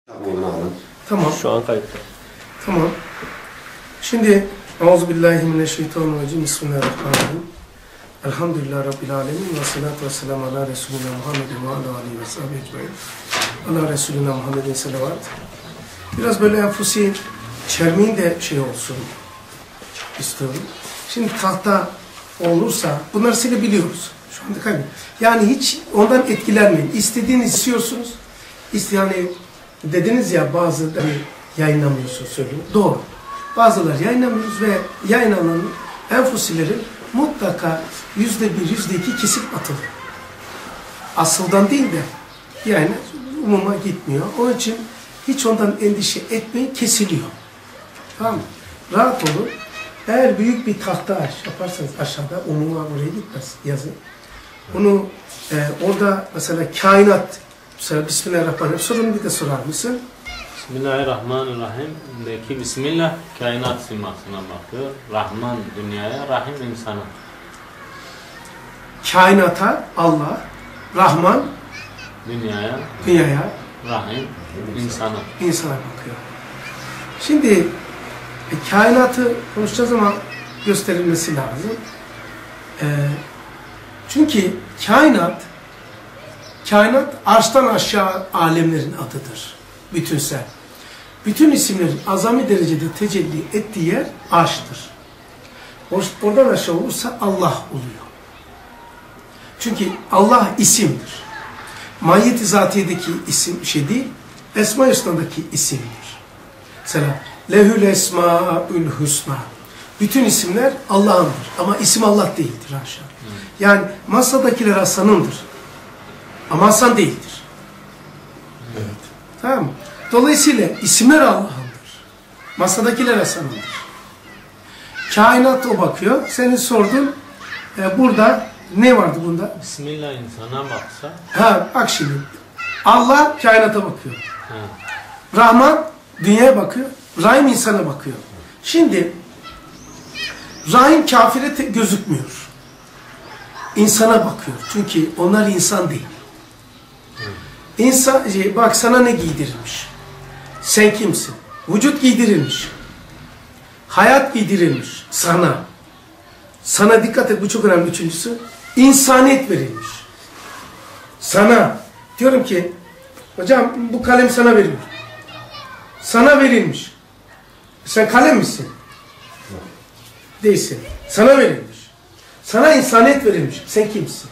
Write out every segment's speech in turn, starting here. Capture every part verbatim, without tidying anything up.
Tamam. Şu an kayıtta. Tamam. Şimdi Euzubillahimineşşeytanirracim. Bismillahirrahmanirrahim. Elhamdülillah Rabbil alemin. Ve salatu ve selamu ala Resulina Muhammedin ve ala aleyhi ve sahibi ecmaîn. Allah Resulina Muhammedin selavat. Biraz böyle enfusi çermeğin de şey olsun istiyorum. Şimdi tahta olursa bunları silebiliyoruz. Şu anda kaybediyoruz. Yani hiç ondan etkilenmeyin. İstediğiniz istiyorsunuz. İşte yani dediniz ya bazıları yayınlamıyorsun söylüyor. Doğru. Bazıları yayınlamıyoruz ve yayınlanan enfusilerin mutlaka yüzde bir, yüzde iki kesip atılıyor. Asıldan değil de yani umuma gitmiyor. Onun için hiç ondan endişe etmeyin, kesiliyor. Tamam mı? Rahat olun. Eğer büyük bir tahta yaparsanız aşağıda, umuma buraya gitmez yazın. Onu e, orada mesela kainat, mesela Bismillahirrahmanirrahim. Sorunu bir de sorar mısın? Bismillahirrahmanirrahim. Deki Bismillah kainat simasına bakıyor. Rahman dünyaya, Rahim insana. Kainata Allah, Rahman Dünyaya, dünyaya, Rahim insana. insana bakıyor. Şimdi e, kainatı konuşacağız ama gösterilmesi lazım. E, çünkü kainat Kainat arştan aşağı alemlerin adıdır. Bütünsel. Bütün isimlerin azami derecede tecelli ettiği yer arştır. Oradan aşağı olursa Allah oluyor. Çünkü Allah isimdir. Mahiyeti zatiyedeki isim şey değil, Esma-i Hüsna'daki isimdir. Mesela Lehül Esmaül Hüsna. Bütün isimler Allah'ındır. Ama isim Allah değildir haşa. Yani masadakiler Hasan'ındır. Ama Hasan değildir. Evet. Tamam mı? Dolayısıyla isimler Allah'ındır. Masadakiler Hasan'ındır. Kainat o bakıyor. Senin sordun e, burada ne vardı bunda? Bismillah insana baksa. Ha bak şimdi. Allah kainata bakıyor. Ha. Rahman dünyaya bakıyor. Rahim insana bakıyor. Şimdi Rahim kafire gözükmüyor. İnsana bakıyor. Çünkü onlar insan değil. İnsan, bak sana ne giydirilmiş? Sen kimsin? Vücut giydirilmiş. Hayat giydirilmiş sana. Sana dikkat et, bu çok önemli. Üçüncüsü, insaniyet verilmiş. Sana. Diyorum ki, hocam bu kalem sana verilmiş. Sana verilmiş. Sen kalem misin? Değilsin. Sana verilmiş. Sana insaniyet verilmiş. Sen kimsin?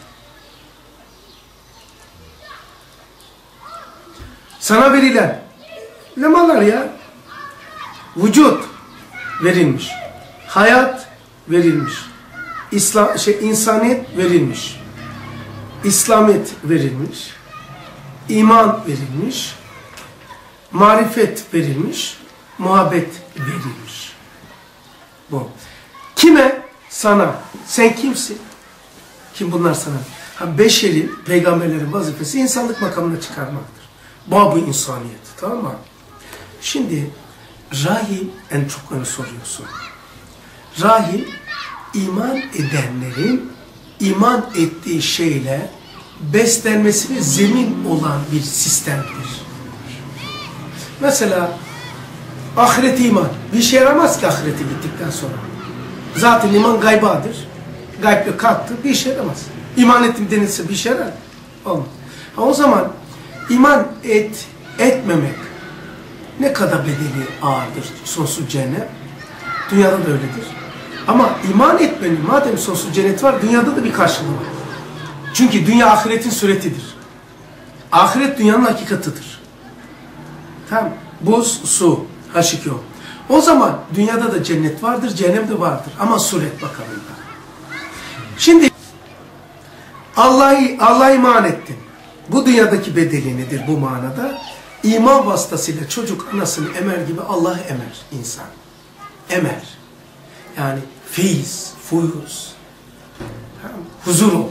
Sana verilen lemalar ya, vücut verilmiş, hayat verilmiş, İslam, şey, insaniyet verilmiş, İslamiyet verilmiş, iman verilmiş, marifet verilmiş, muhabbet verilmiş. Bu. Kime? Sana. Sen kimsin? Kim bunlar sana? Ha, beşeri, peygamberlerin vazifesi insanlık makamına çıkarmaktır. Bab-ı insaniyet. Tamam mı? Şimdi rahim en çok onu soruyorsun. Rahim iman edenlerin iman ettiği şeyle beslenmesine zemin olan bir sistemdir. Mesela ahiret iman. Bir şey yaramaz ki ahirete gittikten sonra. Zaten iman gaybadır. Gayble kalktı. Bir işe yaramaz. İman ettim denilse bir işe yarar. Olmaz. Ha, o zaman İman et, etmemek ne kadar bedeli ağırdır sonsuz cennet. Dünyada da öyledir. Ama iman etmenin madem sonsuz cennet var, dünyada da bir karşılığı var. Çünkü dünya ahiretin suretidir. Ahiret dünyanın hakikatıdır. Tamam. Buz, su, H iki O. O zaman dünyada da cennet vardır, cehennem de vardır. Ama suret bakımında. Şimdi Allah'a Allah'a iman ettin. Bu dünyadaki bedeli nedir bu manada? İman vasıtasıyla çocuk anasını emer gibi Allah'ı emer insan. Emer. Yani feyiz, fuyuz, huzur olur.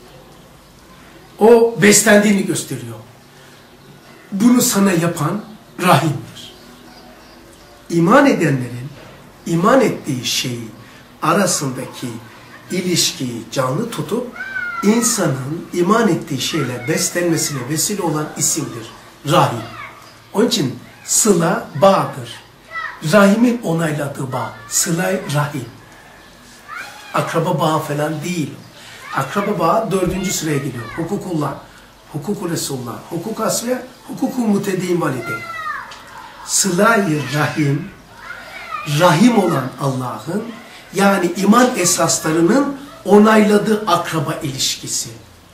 O beslendiğini gösteriyor. Bunu sana yapan rahimdir. İman edenlerin iman ettiği şeyi arasındaki ilişkiyi canlı tutup insanın iman ettiği şeyle beslenmesine vesile olan isimdir. Rahim. Onun için sıla bağdır. Rahimin onayladığı bağ. Sıla-i rahim. Akraba bağı falan değil. Akraba bağı dördüncü sıraya geliyor. Hukukullah, hukuku Resulullah, hukuk asliye, hukuku mutedin valide. Sıla-i rahim, rahim olan Allah'ın, yani iman esaslarının onayladığı akraba ilişkisi.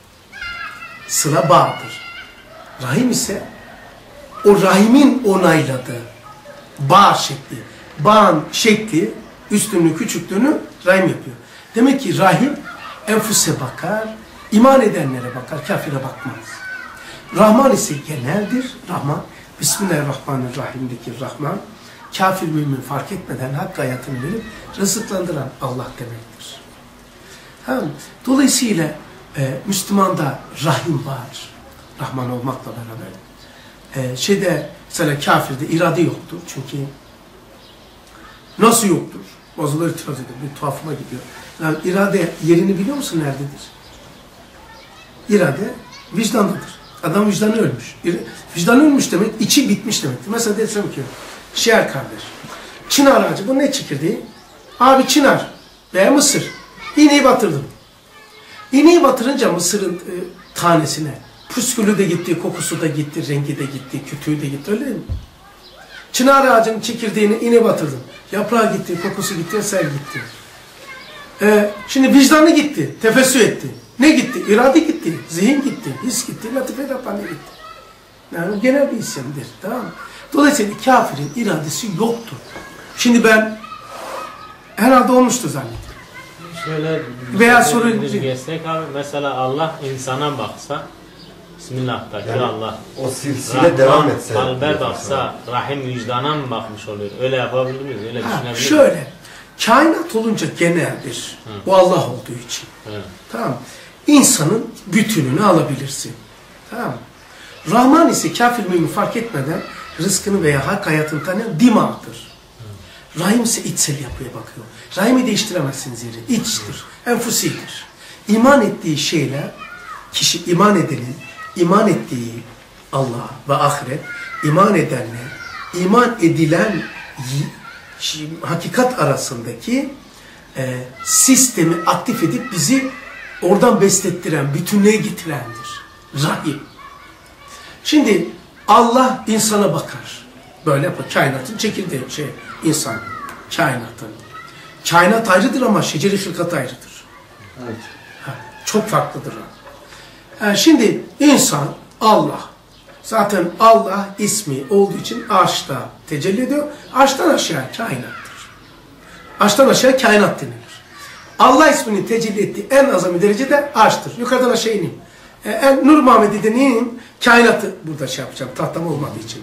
Sıla bağdır. Rahim ise o rahimin onayladığı bağ şekli. Bağın şekli, üstünlüğü, küçüklüğünü rahim yapıyor. Demek ki rahim enfuse bakar, iman edenlere bakar, kafire bakmaz. Rahman ise geneldir. Rahman, Bismillahirrahmanirrahim'deki Rahman, kafir mümin fark etmeden hak hayatını verip rızıklandıran Allah demektir. Ha, dolayısıyla e, Müslümanda rahim var. Rahman olmakla beraber. E, şeyde, mesela kafirde irade yoktur. Çünkü nasıl yoktur? Bazıları itiraz ediyor. Bir tuhafıma gidiyor. Yani irade yerini biliyor musun nerededir? İrade vicdandadır. Adam vicdanı ölmüş. Vicdanı ölmüş demek, içi bitmiş demektir. Mesela desem ki, şiar kardeş, çınar ağacı, bu ne çekirdeği? Abi çınar veya mısır. İğneyi batırdım. İğneyi batırınca mısırın e, tanesine, püskülü de gitti, kokusu da gitti, rengi de gitti, kütüğü de gitti, öyle mi? Çınar ağacının çekirdeğini iğne batırdım. Yaprağı gitti, kokusu gitti, eser gitti. Ee, şimdi vicdanı gitti, tefessü etti. Ne gitti? İrade gitti, zihin gitti, his gitti, latife Rabbani gitti. Yani genel bir isimdir, tamam mı? Dolayısıyla kafirin iradesi yoktur. Şimdi ben herhalde olmuştu zannediyorum. Şöyle veya soru geçsek abi, mesela Allah insana baksa, Bismillah'taki yani Allah, o silsile devam etse, kalbe baksa, rahim vicdana mı bakmış oluyor? Öyle yapabilir miyiz? Öyle ha, düşünebilir miyiz? şöyle, kainat olunca geneldir. Hı. Bu Allah olduğu için. Hı. Tamam. İnsanın bütününü alabilirsin. Tamam. Rahman ise kafir mümin fark etmeden rızkını veya hak hayatını tanıyan dimağdır. Rahim ise içsel yapıya bakıyor. Rahimi değiştiremezsiniz yeri. İçtir. Enfusidir. İman ettiği şeyler, kişi iman edenin, iman ettiği Allah ve ahiret, iman edenle, iman edilen hakikat arasındaki e, sistemi aktif edip bizi oradan beslettiren, bütünlüğe getirendir. Rahim. Şimdi Allah insana bakar. Böyle yapar. Kainatın çekirdeği şey, insan. Kainatın. Kainat ayrıdır ama şeceri hılkat ayrıdır. Evet. Ha, çok farklıdır. Ha, şimdi insan, Allah. Zaten Allah ismi olduğu için arşta tecelli ediyor. Arştan aşağı kainattır. Arştan aşağı kainat denilir. Allah ismini tecelli ettiği en azami derecede arştır. Yukarıdan aşağı ineyim. E, en Nur Muhammed'i deneyim, kainatı burada şey yapacağım, tahtam olmadığı için.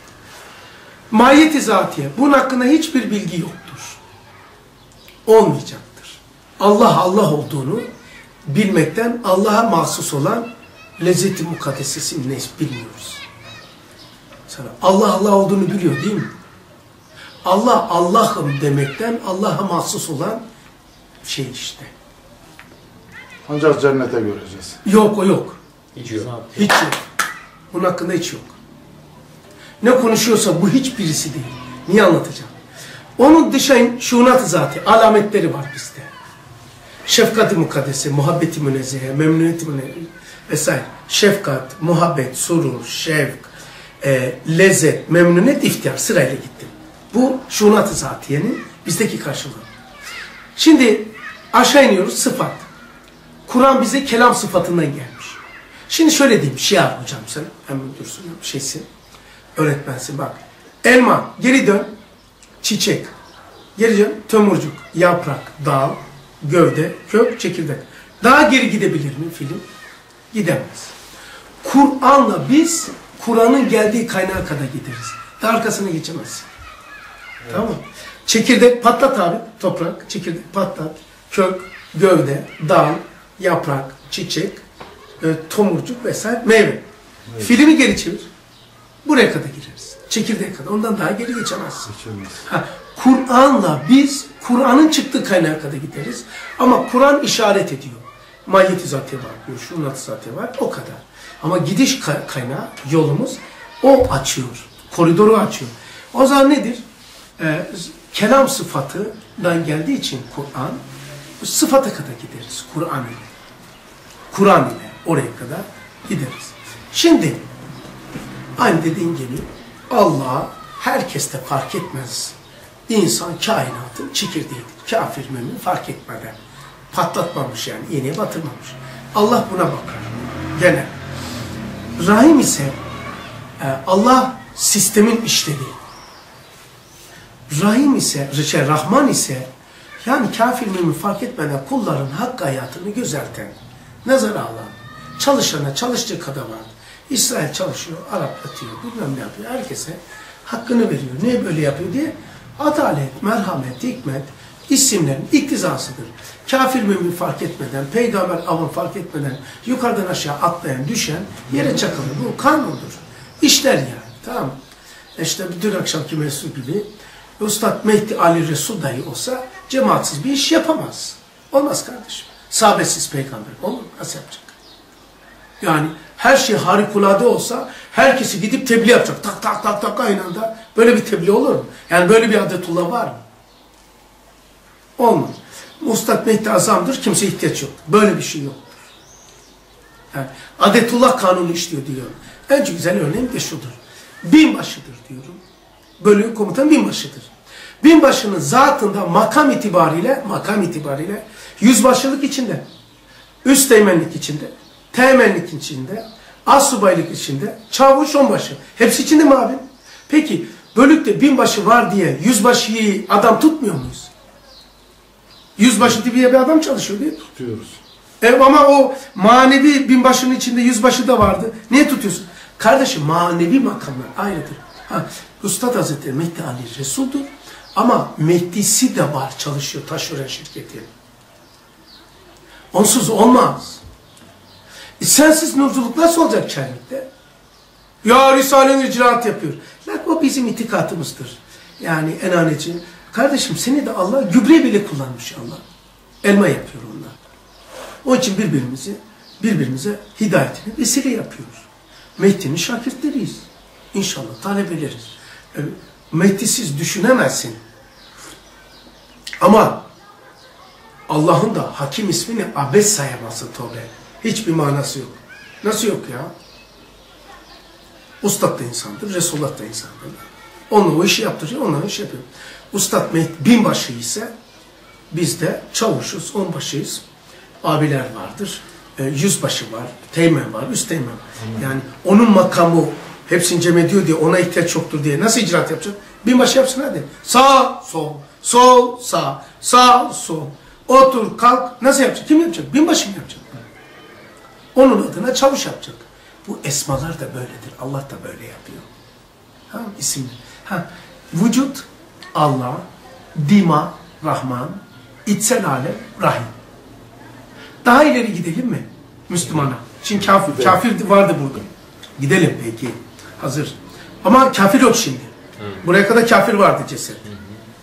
Mahiyeti zatiye, bunun hakkında hiçbir bilgi yoktur. Olmayacaktır. Allah Allah olduğunu bilmekten Allah'a mahsus olan lezzet-i mukaddesesi ne bilmiyoruz. Sana Allah Allah olduğunu biliyor değil mi? Allah Allah'ım demekten Allah'a mahsus olan şey işte. Ancak cennete göreceğiz. Yok o yok. Hiç yok. Hiç yok. Bunun hakkında hiç yok. Ne konuşuyorsa bu hiçbirisi değil. Niye anlatacağım? Onun dışarı şunat-ı zatı, alametleri var bizde. Şefkat-i mukaddese, muhabbeti münezzehe, memnuniyeti münezzehe vesaire. Şefkat, muhabbet, surur, şevk, e, lezzet, memnuniyet, iftihar sırayla gitti. Bu şunat-ı zatiyenin bizdeki karşılığı. Şimdi aşağı iniyoruz, sıfat. Kur'an bize kelam sıfatından gelmiş. Şimdi şöyle diyeyim, şiar hocam sen, hemen dursun şeysin, öğretmensin bak. Elma, geri dön, çiçek, geri dön, tomurcuk, yaprak, dal, gövde, kök, çekirdek. Daha geri gidebilir mi film? Gidemez. Kur'an'la biz, Kur'an'ın geldiği kaynağa kadar gideriz. Daha arkasına geçemezsin. Evet. Tamam mı? Çekirdek, patlat abi, toprak, çekirdek, patlat, kök, gövde, dal, yaprak, çiçek, e, tomurcuk vesaire, meyve. Evet. Filmi geri çevir. Buraya kadar gireriz. Çekirdeğe kadar. Ondan daha geri geçemezsin. Ha, Kur'an'la biz, Kur'an'ın çıktığı kaynağa kadar gideriz. Ama Kur'an işaret ediyor. Mahiyeti zatiye var diyor. Şunat zatiye var. O kadar. Ama gidiş kaynağı, yolumuz o açıyor. koridoru açıyor. O zaman nedir? Ee, kelam sıfatından geldiği için Kur'an, sıfata kadar gideriz Kur'an ile. Kur'an ile oraya kadar gideriz. Şimdi aynı dediğin gibi Allah herkeste fark etmez. İnsan kainatın çekirdeğidir. Kafir mümin fark etmeden. Patlatmamış yani, iğneye batırmamış. Allah buna bakar. Genel. Rahim ise Allah sistemin işlediği. Rahim ise, şey, Rahman ise yani kafir mümin fark etmeden kulların hakkı hayatını gözelten, nazara alan, çalışana çalıştığı kadar var. İsrail çalışıyor, Arap yatıyor, bilmem ne yapıyor. Herkese hakkını veriyor. Niye böyle yapıyor diye. Adalet, merhamet, hikmet isimlerin iktizasıdır. Kafir mümin fark etmeden, peygamber avın fark etmeden yukarıdan aşağı atlayan, düşen yere çakılır. Bu kanundur. İşler yani. Tamam mı? İşte dün akşamki mevzu gibi Üstad Mehdi Ali Resul dahi olsa cemaatsiz bir iş yapamaz. Olmaz kardeşim. Sahabesiz peygamber. Olur mu? Nasıl yapacak? Yani her şey harikulade olsa herkesi gidip tebliğ yapacak. Tak tak tak tak aynı anda. Böyle bir tebliğ olur mu? Yani böyle bir adetullah var mı? Olmaz. Üstad Mehdi Azam'dır. Kimseye ihtiyaç yok. Böyle bir şey yoktur. Yani adetullah kanunu işliyor diyor. En güzel örneğim de şudur. Binbaşıdır diyorum. Bölüğün komutan binbaşıdır. Binbaşının zatında makam itibariyle, makam itibariyle yüzbaşılık içinde, üsteğmenlik içinde, teğmenlik içinde, astsubaylık içinde, çavuş onbaşı. Hepsi içinde mi abi? Peki bölükte binbaşı var diye yüzbaşıyı adam tutmuyor muyuz? Yüzbaşı diye bir adam çalışıyor değil mi? Tutuyoruz. E ama o manevi binbaşının içinde yüzbaşı da vardı. Niye tutuyorsun? Kardeşim manevi makamlar ayrıdır. Ha, Üstad Hazretleri Mehdi Ali Resul'dur. Ama Mehdi'si de var, çalışıyor taşören şirketi. Onsuz olmaz. E sensiz nurculuk nasıl olacak Çermik'te? Ya Risale-i icraat yapıyor. Lan o bizim itikatımızdır. Yani enaneci. Kardeşim seni de Allah gübre bile kullanmış Allah. Elma yapıyor onlar. Onun için birbirimizi, birbirimize hidayetini vesile yapıyoruz. Mehdi'nin şakirdleriyiz. İnşallah talebeleriz. E, Mehdi'siz düşünemezsin. Ama Allah'ın da Hakim ismini abes sayamazsın tövbe. Hiçbir manası yok. Nasıl yok ya? Ustad da insandır, Resulullah da insandır. Onunla o işi yaptırıyor, onunla o işi yapıyor. Ustad Mehdi binbaşı ise biz de çavuşuz, onbaşıyız. Abiler vardır, e, yüzbaşı var, teğmen var, üst teğmen. Yani onun makamı hepsini cem ediyor diye ona ihtiyaç yoktur diye nasıl icraat yapacak? Binbaşı yapsın hadi. Sağ, sol, sol, sağ, sağ, sol. Otur, kalk. Nasıl yapacak? Kim yapacak? Binbaşı mı yapacak? Onun adına çavuş yapacak. Bu esmalar da böyledir. Allah da böyle yapıyor. Ha, isimler. Ha, vücut Allah, dima Rahman, içsel alem Rahim. Daha ileri gidelim mi? Müslümana. Şimdi kafir, kafir vardı burada. Gidelim peki. Hazır. Ama kafir yok şimdi. Hı. Buraya kadar kafir vardı ceset. Hı hı.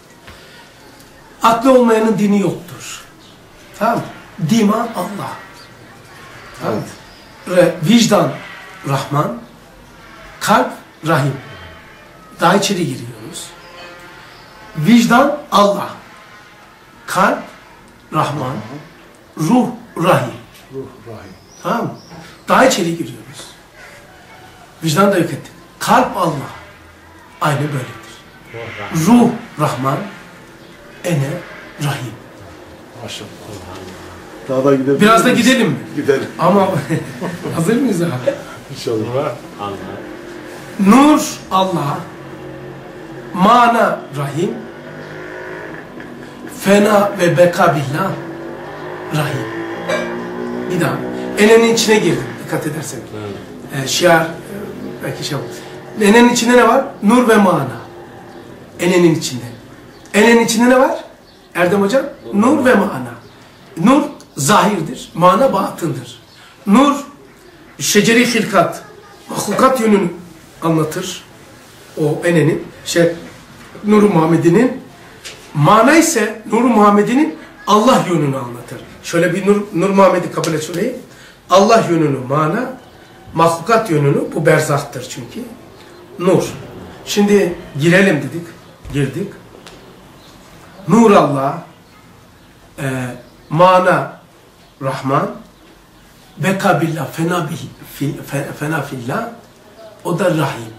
Aklı olmayanın dini yoktur. Tamam mı? Dima Allah. Tamam mı? Evet. Vicdan Rahman, kalp Rahim. Daha içeri giriyoruz. Vicdan Allah, kalp Rahman, ruh Rahim. Ruh Rahim. Tamam mı? Daha içeri giriyoruz. Vicdan da yok ettik. Kalp Allah. Aynı böyledir. Ruh Rahman, ene Rahim. Maşallah. Daha da gidelim. Biraz da gidelim mi? Gidelim. Ama hazır mıyız abi? İnşallah. Allah. Nur Allah, mana Rahim, fena ve beka billah Rahim. Bir daha. Enenin içine girdim. Dikkat edersen. Evet. Ee, şiar, e, belki şey olur. Enenin içinde ne var? Nur ve mana. Enenin içinde. Enenin içinde ne var? Erdem hocam? Nur, Nur ve mana. Nur zahirdir. Mana batındır. Nur şeceri hilkat. Mahlukat yönünü anlatır. O enenin. Şey, Nur-u Muhammed'inin. Mana ise Nur-u Muhammed'inin Allah yönünü anlatır. Şöyle bir Nur, Nur Muhammed'i kabul et şurayı. Allah yönünü mana, mahlukat yönünü, bu berzahtır çünkü. Nur. Şimdi girelim dedik. Girdik. Nur Allah, e, mana Rahman, beka billah, fena, bil, fil, fena fillah, o da Rahim.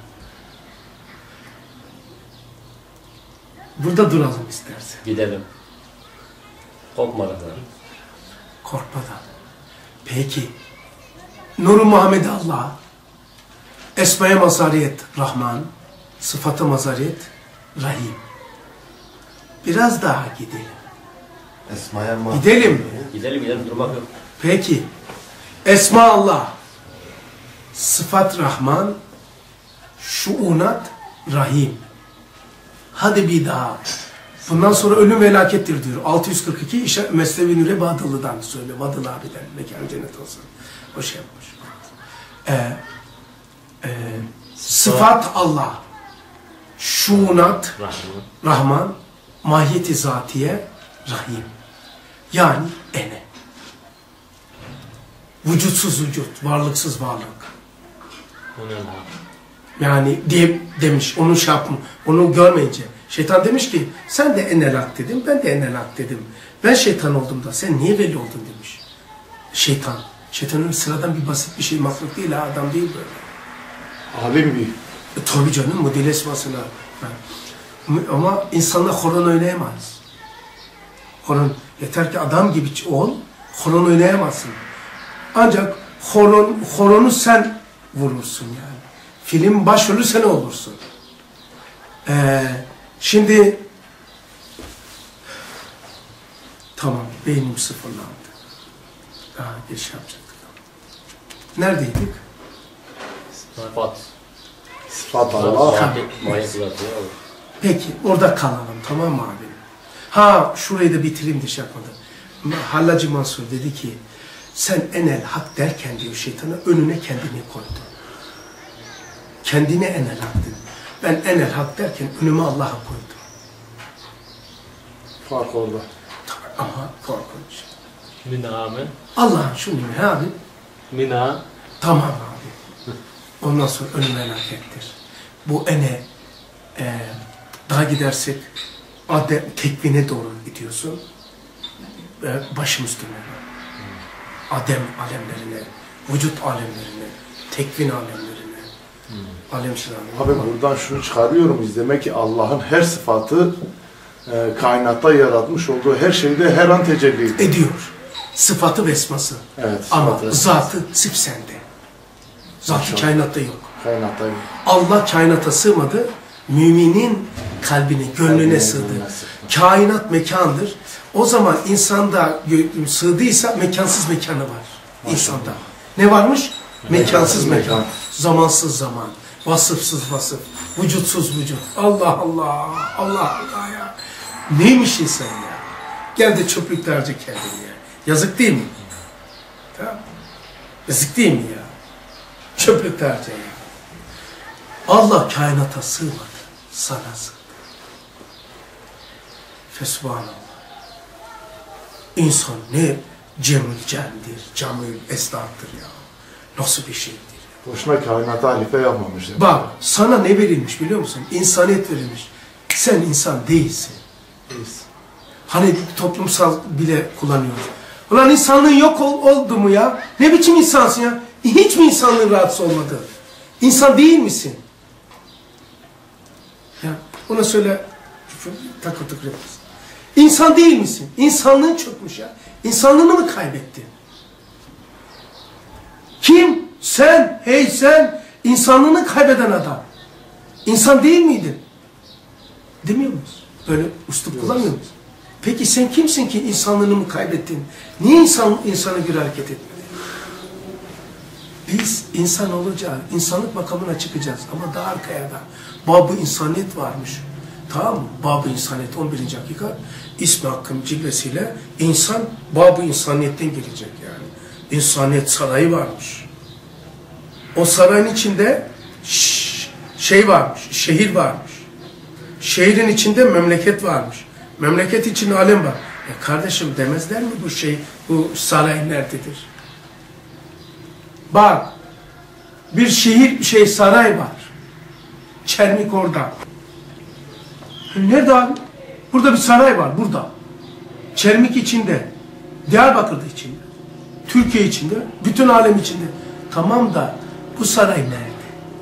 Burada duralım istersen. Gidelim. Korkmadan. Korkmadan. Peki. Nur-u Muhammed Allah, Esma-i Mazariyet Rahman, Sıfat-ı Mazariyet Rahim. Biraz daha gidelim. Esma'ya mı? Gidelim mi? Gidelim gidelim durmak yok. Peki. Esma Allah, Sıfat Rahman, Şuunat Rahim. Hadi bir daha. Bundan sonra ölüm felakettir diyor. altı yüz kırk iki İşe Mesnevi Nure Badılı'dan söylüyor. Badılı abiden. Mekanı cennet olsun. O şey yapmış. Ee, e, sıfat Allah. Şuunat Rahman. Rahman. Mahiyeti zatiye Rahim. Yani ene. Vücutsuz vücut. Varlıksız varlık. O ne lan? Yani diye demiş. Onun şapını. Onu görmeyince. Şeytan demiş ki sen de enel hak dedim. Ben de enel hak dedim. Ben şeytan oldum da sen niye veli oldun demiş. Şeytan. Şeytanın sıradan bir basit bir şey mahluk değil ha. Adam değil böyle. Alim bir. E, tabii canım model esmasına. Ama insanla horon oynayamaz. Horon. Yeter ki adam gibi ol. Horon oynayamazsın. Ancak horon, horonu sen vurursun yani. Film başrolü sen olursun. Ee, şimdi tamam beynim sıfırlandı. Daha geç yapacaktık. Neredeydik? Sıfat. Sıfat Allah. Mahiyet mahiyet zatı. Peki orada kalalım tamam mı abi? Ha şurayı da bitireyim de şey yapmadım. Hallacı Mansur dedi ki sen enel hak derken diyor şeytana önüne kendini koydu. Kendine enel hak dedi. Ben enel hak derken önüme Allah'a koydum. Fark orada. Ama korkunç. Mina abi. Allah'ın şu nimeti abi. Mina. Tamam abi. Ondan sonra önüme enakettir. Bu ene e, daha gidersek Adem tekvine doğru gidiyorsun. E, başım üstüne. Adem alemlerine, vücut alemlerine, tekvin alemlerine, hmm. alemsel alemlerine. Abi buradan şunu çıkarıyorum biz. Demek ki Allah'ın her sıfatı e, kainatta yaratmış olduğu her şeyde her an tecelli ediyor. Ediyor. Sıfatı ve esması. Evet, ama sıfatı. zatı sırf sende. Zatı İnşallah. kainatta yok. Kainatta yok. Allah kainata sığmadı. Müminin kalbine, gönlüne Kalbine, sığdı. gönlüne sığdı. Kainat mekandır. O zaman insanda sığdıysa mekansız mekanı var. İnsanda. Ne varmış? Mekansız mekan. mekan. Zamansız zaman. Vasıfsız vasıf. Vücutsuz vücut. Allah Allah. Allah Allah ya. Neymiş insan ya? Gel de çöplüklerce kendini ya. Yazık değil mi? Tamam. Yazık değil mi ya? Çöplüklerce ya. Allah kainata sığmadı. Sana sığdı. Fesubhanallah. İnsan ne cemül cendir, camül esnaftır ya. Nasıl bir şeydir ya. Boşuna kainata halife yapmamış. Yani. Bak sana ne verilmiş biliyor musun? İnsaniyet verilmiş. Sen insan değilsin. Değilsin. Hani toplumsal bile kullanıyoruz. Ulan insanlığın yok ol, oldu mu ya? Ne biçim insansın ya? Hiç mi insanlığın rahatsız olmadı? İnsan değil misin? Ya ona söyle takır takır yaparsın. İnsan değil misin? İnsanlığın çökmüş ya. İnsanlığını mı kaybettin? Kim? Sen, hey sen, insanlığını kaybeden adam. İnsan değil miydin? Demiyor muyuz? Böyle üslup kullanmıyor muyuz? Peki sen kimsin ki insanlığını mı kaybettin? Niye insan insana göre hareket etmedi? Biz insan olacağız, insanlık makamına çıkacağız ama daha arkaya da Bab-ı insaniyet varmış. Tamam mı? Bab-ı insaniyet on birinci hakikat ismi hakkın cilvesiyle insan Bab-ı insaniyetten gelecek yani. İnsaniyet sarayı varmış. O sarayın içinde şey varmış, şehir varmış. Şehrin içinde memleket varmış. Memleket içinde alem var. E kardeşim demezler mi bu şey, bu saray nerededir? Bak, bir şehir, şey saray var. Çermik orada. Nerede abi? Burada bir saray var, burada. Çermik içinde. Diyarbakır'da içinde. Türkiye içinde. Bütün alem içinde. Tamam da bu saray nerede?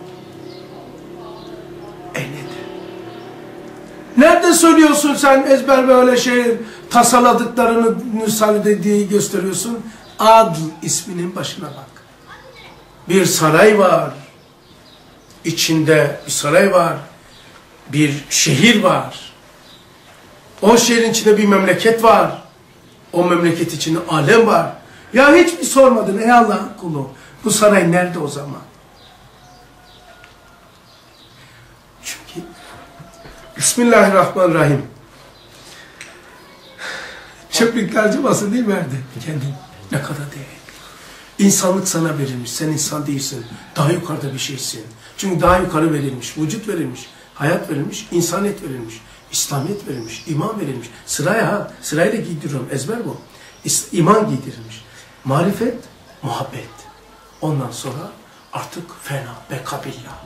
E nedir? Nerede söylüyorsun sen ezber böyle şey tasaladıklarını müsaade diye gösteriyorsun? Adl isminin başına bak. Bir saray var. İçinde bir saray var. Bir şehir var. O şehrin içinde bir memleket var. O memleket içinde alem var. Ya hiç mi sormadın ey Allah'ın kulu? Bu saray nerede o zaman? Çünkü Bismillahirrahmanirrahim. Çöplükler acımasın değil mi verdi? Kendin. Ne kadar değerli. İnsanlık sana verilmiş. Sen insan değilsin. Daha yukarıda bir şeysin. Çünkü daha yukarı verilmiş. Vücut verilmiş. Hayat verilmiş. İnsaniyet verilmiş. İslamiyet verilmiş. İman verilmiş. Sıraya ha. Sırayla giydiriyorum. Ezber bu. İman giydirilmiş. Marifet, muhabbet. Ondan sonra artık fena, bekabillah.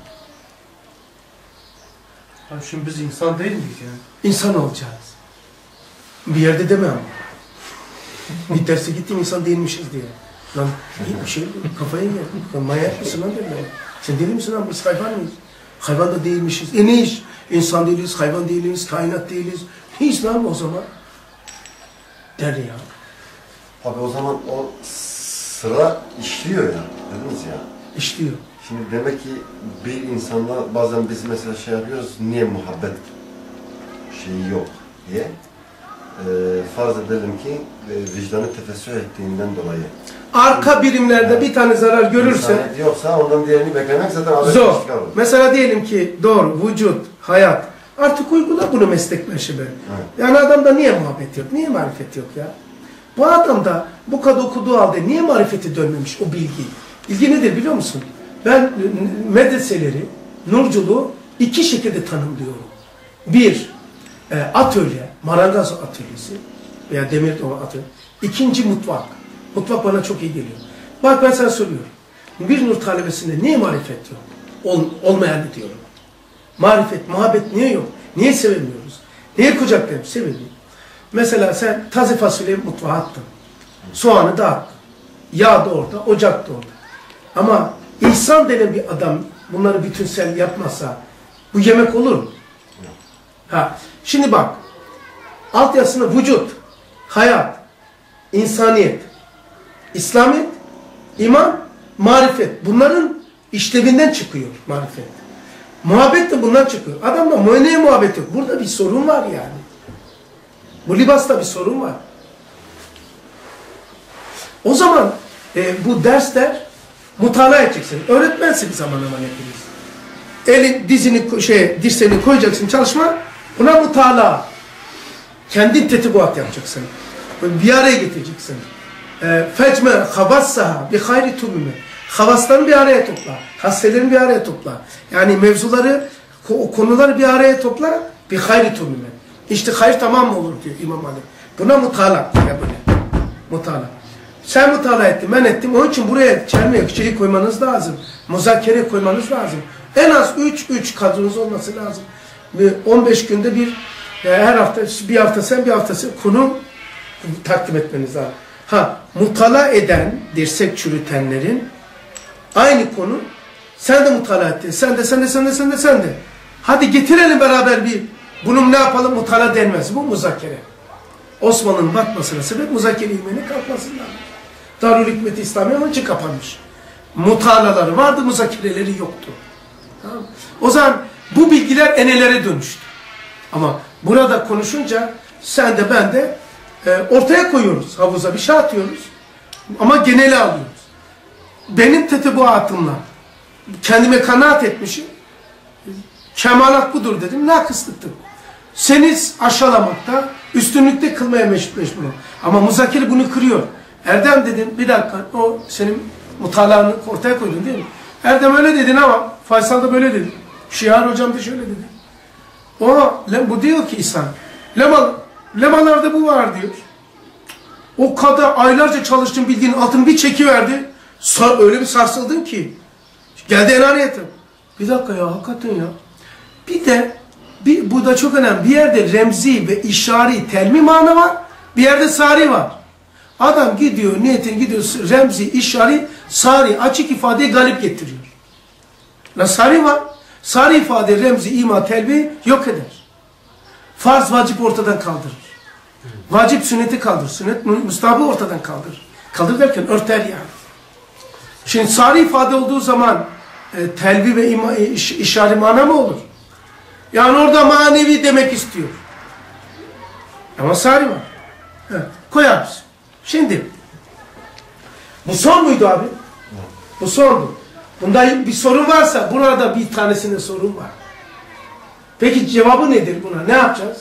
Abi şimdi biz insan değil miyiz yani? İnsan olacağız. Bir yerde deme ama. Bir derse gittim insan değilmişiz diye. Lan bir şey kafaya gel. Manyak mısın lan derler. Sen deli misin lan? Biz hayvan mıyız? Hayvan da değilmişiz. E ne iş? İnsan değiliz, hayvan değiliz, kainat değiliz. Ne iş lan o zaman? Der ya. Abi o zaman o sıra işliyor ya, dediniz ya. İşliyor. Şimdi demek ki bir insanda bazen biz mesela şey yapıyoruz, niye muhabbet şeyi yok diye. Ee, farz edelim ki e, vicdanı tefessür ettiğinden dolayı. Arka birimlerde bir tane zarar görürse İnsaniyet yoksa ondan diğerini beklemek zaten haber zor. çıkar. Mesela diyelim ki doğru, vücut, hayat. Artık uygula bunu meslek meşibe. Evet. Yani adamda niye muhabbet yok, niye marifet yok ya? Bu adam da bu kadar okuduğu halde niye marifeti dönmemiş o bilgi? Bilgi nedir biliyor musun? Ben medreseleri, nurculuğu iki şekilde tanımlıyorum. Bir, e, atölye, marangoz atölyesi veya demir dolu atölye. İkinci, mutfak. Mutfak bana çok iyi geliyor. Bak ben sana soruyorum. Bir nur talebesinde niye marifet yok? Ol, olmayan diyorum. Marifet, muhabbet niye yok? Niye sevemiyoruz? Niye kucaklayıp sevemiyoruz? Mesela sen taze fasulyeyi mutfağa attın. Soğanı da attın. Yağ da orada, ocak da orada. Ama İhsan denen bir adam bunları bütünsel yapmasa bu yemek olur mu? Ha, şimdi bak. Altyazısında vücut, hayat, insaniyet, İslamiyet, iman, marifet. Bunların işlevinden çıkıyor marifet. Muhabbet de bundan çıkıyor. Adamda muayeneye muhabbet yok. Burada bir sorun var yani. Bu libasta bir sorun var. O zaman e, bu dersler mutala edeceksin. Öğretmensin bir zaman ama hepiniz. Elin, dizini, şey, dirseğini koyacaksın çalışma. Buna mutala. Kendin tetiguat yapacaksın. Bir araya getireceksin. Fecme havassaha bi hayri tumime. Havaslarını bir araya topla. Hasselerini bir araya topla. Yani mevzuları, konuları bir araya topla. Bir hayri tumime. İşte hayır tamam mı olur diyor İmam Ali. Buna mutala. Ya böyle. Mutala. Sen mutala ettin, ben ettim. Onun için buraya çelme şey koymanız lazım. Muzakere koymanız lazım. En az üç üç kadronuz olması lazım. on beş günde bir, her hafta, bir hafta sen, bir hafta sen konu takdim etmeniz lazım. Ha, mutala eden, dirsek çürütenlerin aynı konu, sen de mutala ettin, sen de, sen de, sen de, sen de, sen de. Hadi getirelim beraber bir, bunun ne yapalım, mutala denmez. Bu muzakere. Osmanlı'nın batmasına sebep muzakere ilminin kalkmasından. Darül Hikmet-i İslamiye onun için kapanmış. Mutalaları vardı, muzakereleri yoktu. Tamam. O zaman bu bilgiler enelere dönüştü. Ama burada konuşunca sen de ben de e, ortaya koyuyoruz. Havuza bir şey atıyoruz. Ama geneli alıyoruz. Benim tetebuatımla kendime kanaat etmişim. Kemalat budur dedim. Nakıslıktır. Seni aşağılamakta, üstünlükte kılmaya meşgul meşgul. Ama muzakere bunu kırıyor. Erdem dedim, bir dakika, o senin mutalanı ortaya koydun değil mi? Erdem öyle dedin ama Faysal da böyle dedi. Şiar hocam da şöyle dedi. O, bu diyor ki İhsan, lema, lemalarda bu var diyor. O kadar aylarca çalıştığım bilginin altını bir çekiverdi. Öyle bir sarsıldım ki. Geldi enaniyetim. Bir dakika ya, hakikaten ya. Bir de bir, bu da çok önemli. Bir yerde remzi ve işari telmi manı var. Bir yerde sari var. Adam gidiyor, niyetin gidiyor, remzi, işari, sari, açık ifadeyi galip getiriyor. La sari var. Sari ifade, remzi, ima, telbi yok eder. Farz, vacip ortadan kaldırır. Vacip sünneti kaldırır. Sünnet, müstahabı ortadan kaldırır. Kaldır derken örter yani. Şimdi sari ifade olduğu zaman e, telbi ve ima, e, iş, işari mana mı olur? Yani orada manevi demek istiyor. Ama sari var. Evet, koyarız. Şimdi bu son muydu abi? Bu sondu. Bunda bir sorun varsa burada bir tanesinde sorun var. Peki cevabı nedir buna? Ne yapacağız?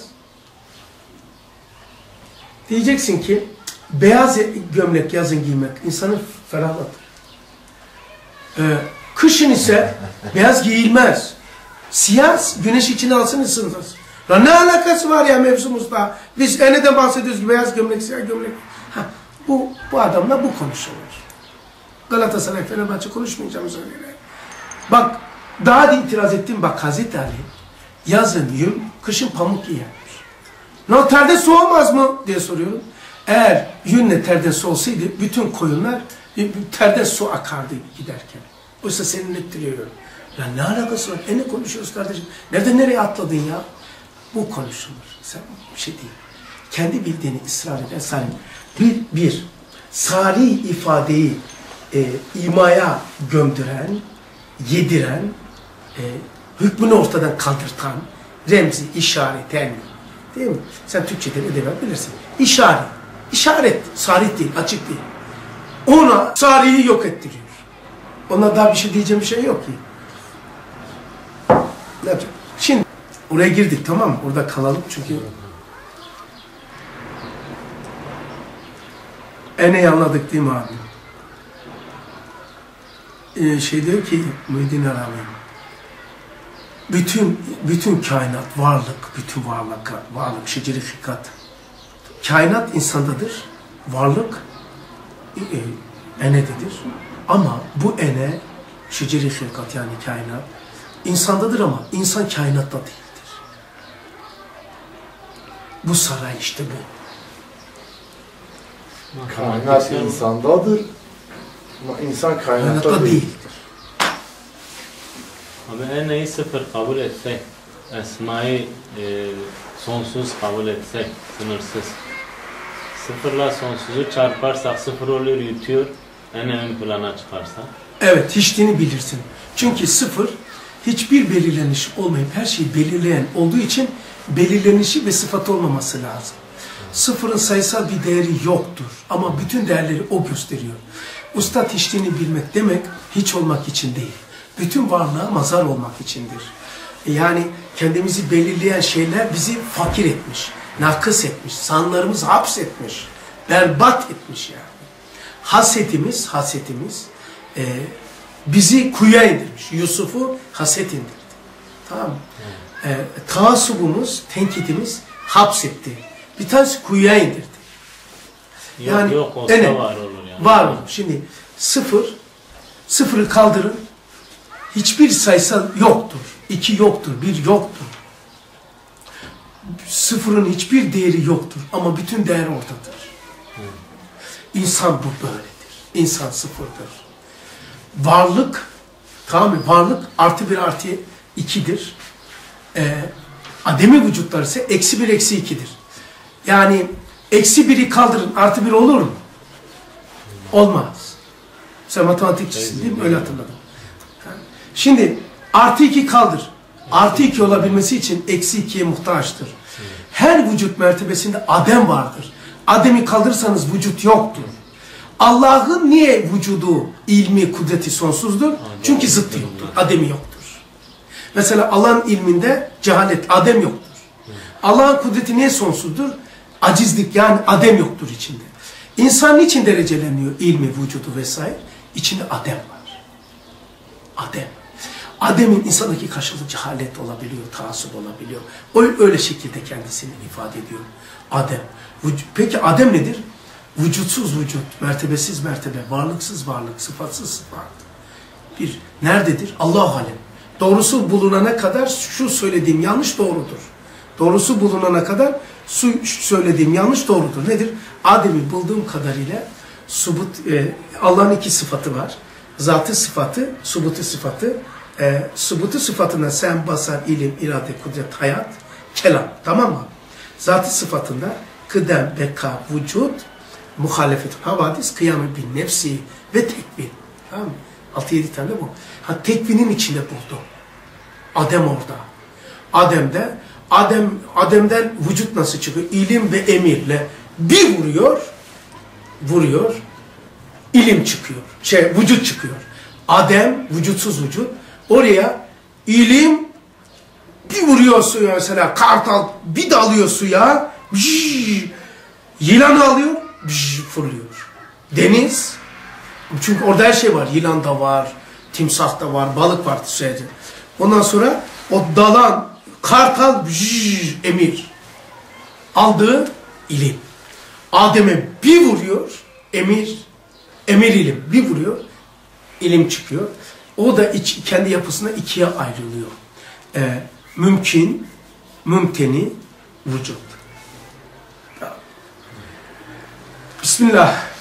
Diyeceksin ki beyaz gömlek yazın giymek insanı ferahlatır. Ee, kışın ise beyaz giyilmez. Siyah güneş içine alsın ısınır. Ya ne alakası var ya mevzumuzda? Biz neden bahsediyoruz ki beyaz gömlek, siyah gömlek? Ha, bu, bu adamla bu konuşulur. Galatasaray, Fenerbahçe konuşmayacağım üzerine. Bak daha da itiraz ettim. Bak Hazreti Ali yazın yün, kışın pamuk giyermiş. Ne terden su olmaz mı diye soruyorum. Eğer yünle terden su olsaydı bütün koyunlar terden su akardı giderken. Oysa senin ettiriyor. Ya ne alakası var? E ne konuşuyoruz kardeşim? Nereden nereye atladın ya? Bu konuşulur. Sen bir şey değil. Kendi bildiğini ısrar eden salim. Bir, bir sari ifadeyi e, imaya gömdüren, yediren, e, hükmünü ortadan kaldırtan, remzi, işaret, telmi. Değil mi? Sen Türkçe'de edebiyat bilirsin. İşaret. İşaret. Sarih değil, açık değil. Ona sariyi yok ettiriyor. Ona daha bir şey diyeceğim bir şey yok ki. Ne yapacağım? Şimdi oraya girdik, tamam mı? Orada kalalım çünkü eneyi anladık değil mi abi? Ee, şey diyor ki Muhyiddin Arabi, bütün bütün kainat, varlık, bütün varlık, varlık, şeceri hikat. Kainat insandadır, varlık e, enededir. Ama bu ene, şeceri hikat yani kainat, insandadır ama insan kainatta değildir. Bu saray işte bu. Kainat insandadır ama insan kainatta, Kainatta değildir. değildir. Abi eneyi sıfır kabul etsek, esmayı e, sonsuz kabul etsek, sınırsız. Sıfırla sonsuzu çarparsak sıfır oluyor, yutuyor. Ene ön plana çıkarsa. Evet, hiçliğini bilirsin. Çünkü sıfır hiçbir belirleniş olmayıp her şeyi belirleyen olduğu için belirlenişi ve sıfatı olmaması lazım. Sıfırın sayısal bir değeri yoktur ama bütün değerleri o gösteriyor. Ustad hiçliğini bilmek demek hiç olmak için değil. Bütün varlığa mazhar olmak içindir. Yani kendimizi belirleyen şeyler bizi fakir etmiş, nakıs etmiş, sanlarımızı hapsetmiş, berbat etmiş yani. Hasetimiz, hasetimiz e, bizi kuyuya indirmiş. Yusuf'u haset indirdi. Tamam mı? E, taassubumuz, tenkitimiz hapsetti. Bir tanesi kuyuya indirdi. Yok Yani, yok olsa ene, var olur yani. Var olur. Şimdi sıfır, sıfırı kaldırın. Hiçbir sayısal yoktur. İki yoktur, bir yoktur. Sıfırın hiçbir değeri yoktur ama bütün değer oradadır. İnsan bu böyledir. İnsan sıfırdır. Varlık, tamam mı? Varlık artı bir artı ikidir. Ee, ademi vücutlar ise eksi bir eksi ikidir. Yani eksi biri kaldırın artı bir olur mu? Olmaz. Sen matematikçisin değil mi? Öyle hatırladım. Şimdi artı iki kaldır. Artı iki olabilmesi için eksi ikiye muhtaçtır. Her vücut mertebesinde adem vardır. Ademi kaldırırsanız vücut yoktur. Allah'ın niye vücudu, ilmi, kudreti sonsuzdur? Çünkü zıttı yoktur. Ademi yoktur. Mesela Allah'ın ilminde cehalet, adem yoktur. Allah'ın kudreti niye sonsuzdur? Acizlik yani adem yoktur içinde. İnsan niçin dereceleniyor? İlmi, vücudu vesaire. İçinde adem var. Adem. Ademin insandaki karşılığı cehalet olabiliyor, taassup olabiliyor. O öyle şekilde kendisini ifade ediyor. Adem. Peki adem nedir? Vücutsuz vücut, mertebesiz mertebe, varlıksız varlık, sıfatsız sıfat. Bir, nerededir? Allah-u Alem. Doğrusu bulunana kadar şu söylediğim yanlış doğrudur. Doğrusu bulunana kadar şu söylediğim yanlış doğrudur. Nedir? Adem'i bulduğum kadarıyla subut, e, Allah'ın iki sıfatı var. Zatı sıfatı, subutu sıfatı. E, subutu sıfatına sen, basar, ilim, irade, kudret, hayat, kelam. Tamam mı? Zatı sıfatında kıdem, beka, vücut, muhalefet, havadis, kıyame bin nefsi ve tekvin. Tamam mı? altı yedi tane bu. Ha, tekvinin içinde buldu. Adem orada. Adem'de, Adem, Adem'den vücut nasıl çıkıyor? İlim ve emirle bir vuruyor, vuruyor, ilim çıkıyor. Şey, vücut çıkıyor. Adem, vücutsuz vücut. Oraya ilim bir vuruyor suya mesela. Kartal bir dalıyor suya. Bşş, yılanı alıyor. Bşş, fırlıyor. Deniz. Çünkü orada her şey var. Yılan da var. Timsah da var. Balık var. Sürece. Ondan sonra o dalan kartal bşş, emir. Aldığı ilim. Adem'e bir vuruyor. Emir. Emir ilim. Bir vuruyor. İlim çıkıyor. O da iç, kendi yapısına ikiye ayrılıyor. Ee, mümkün, mümteni, vücut. Bismillah.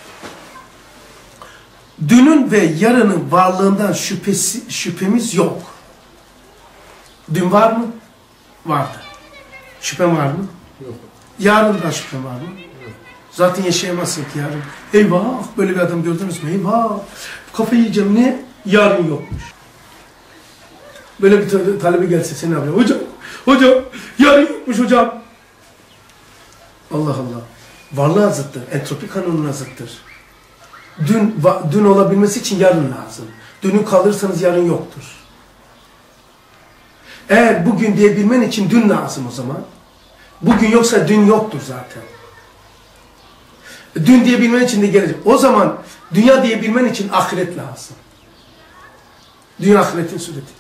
Dünün ve yarının varlığından şüphesi, şüphemiz yok. Dün var mı? Vardı. Şüphem var mı? Yok. Yarından şüphem var mı? Yok. Zaten yaşayamazsın ki yarın. Eyvah, böyle bir adam gördünüz mü? Eyvah, kafayı yiyeceğim. Ne? Yarın yokmuş. Böyle bir talebe gelse seni yapıyor. Hocam, hocam, yarın yokmuş hocam. Allah Allah. Varlığa zıttır. Entropi kanununa zıttır. Dün, dün olabilmesi için yarın lazım. Dünü kaldırırsanız yarın yoktur. Eğer bugün diyebilmen için dün lazım o zaman. Bugün yoksa dün yoktur zaten. Dün diyebilmen için de gelecek. O zaman dünya diyebilmen için ahiret lazım. Dünya ahiretin suretidir.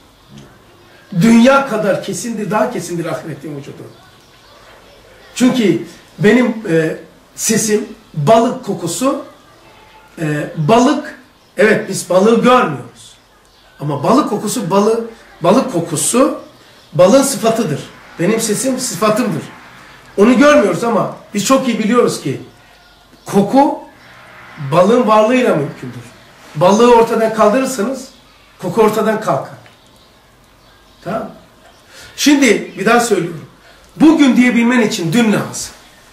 Dünya kadar kesindir, daha kesindir ahiretin vücudu. Çünkü benim e, sesim, balık kokusu, e, balık, evet biz balığı görmüyoruz. Ama balık kokusu, balık, balık kokusu balığın sıfatıdır. Benim sesim sıfatımdır. Onu görmüyoruz ama biz çok iyi biliyoruz ki koku balığın varlığıyla mümkündür. Balığı ortadan kaldırırsanız koku ortadan kalkar. Tamam. Şimdi bir daha söylüyorum. Bugün diyebilmen için dün lazım.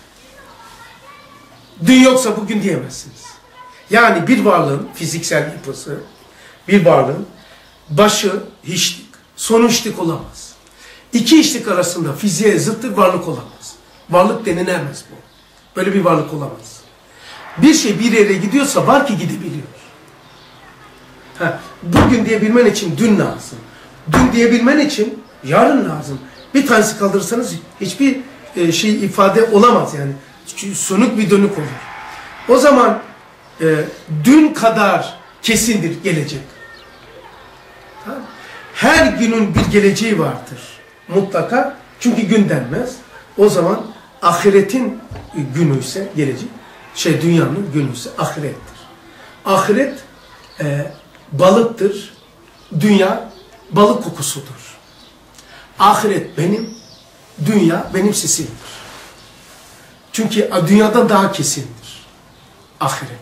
Dün yoksa bugün diyemezsiniz. Yani bir varlığın fiziksel yapısı, bir varlığın başı hiçlik, sonu hiçlik olamaz. İki hiçlik arasında fiziğe zıttır varlık olamaz. Varlık denilemez bu. Böyle bir varlık olamaz. Bir şey bir yere gidiyorsa var ki gidebiliyor. Ha, bugün diyebilmen için dün lazım. Dün diyebilmen için yarın lazım. Bir tanesi kaldırırsanız hiçbir e, şey ifade olamaz yani. Çünkü sönük bir dönük olur. O zaman e, dün kadar kesindir gelecek. Tamam. Her günün bir geleceği vardır. Mutlaka. Çünkü gün denmez. O zaman ahiretin günü ise gelecek. Şey dünyanın günü ise ahirettir. Ahiret e, balıktır. Dünya balık kokusudur. Ahiret benim, dünya benim sesimdir. Çünkü dünyadan daha kesindir. Ahiret.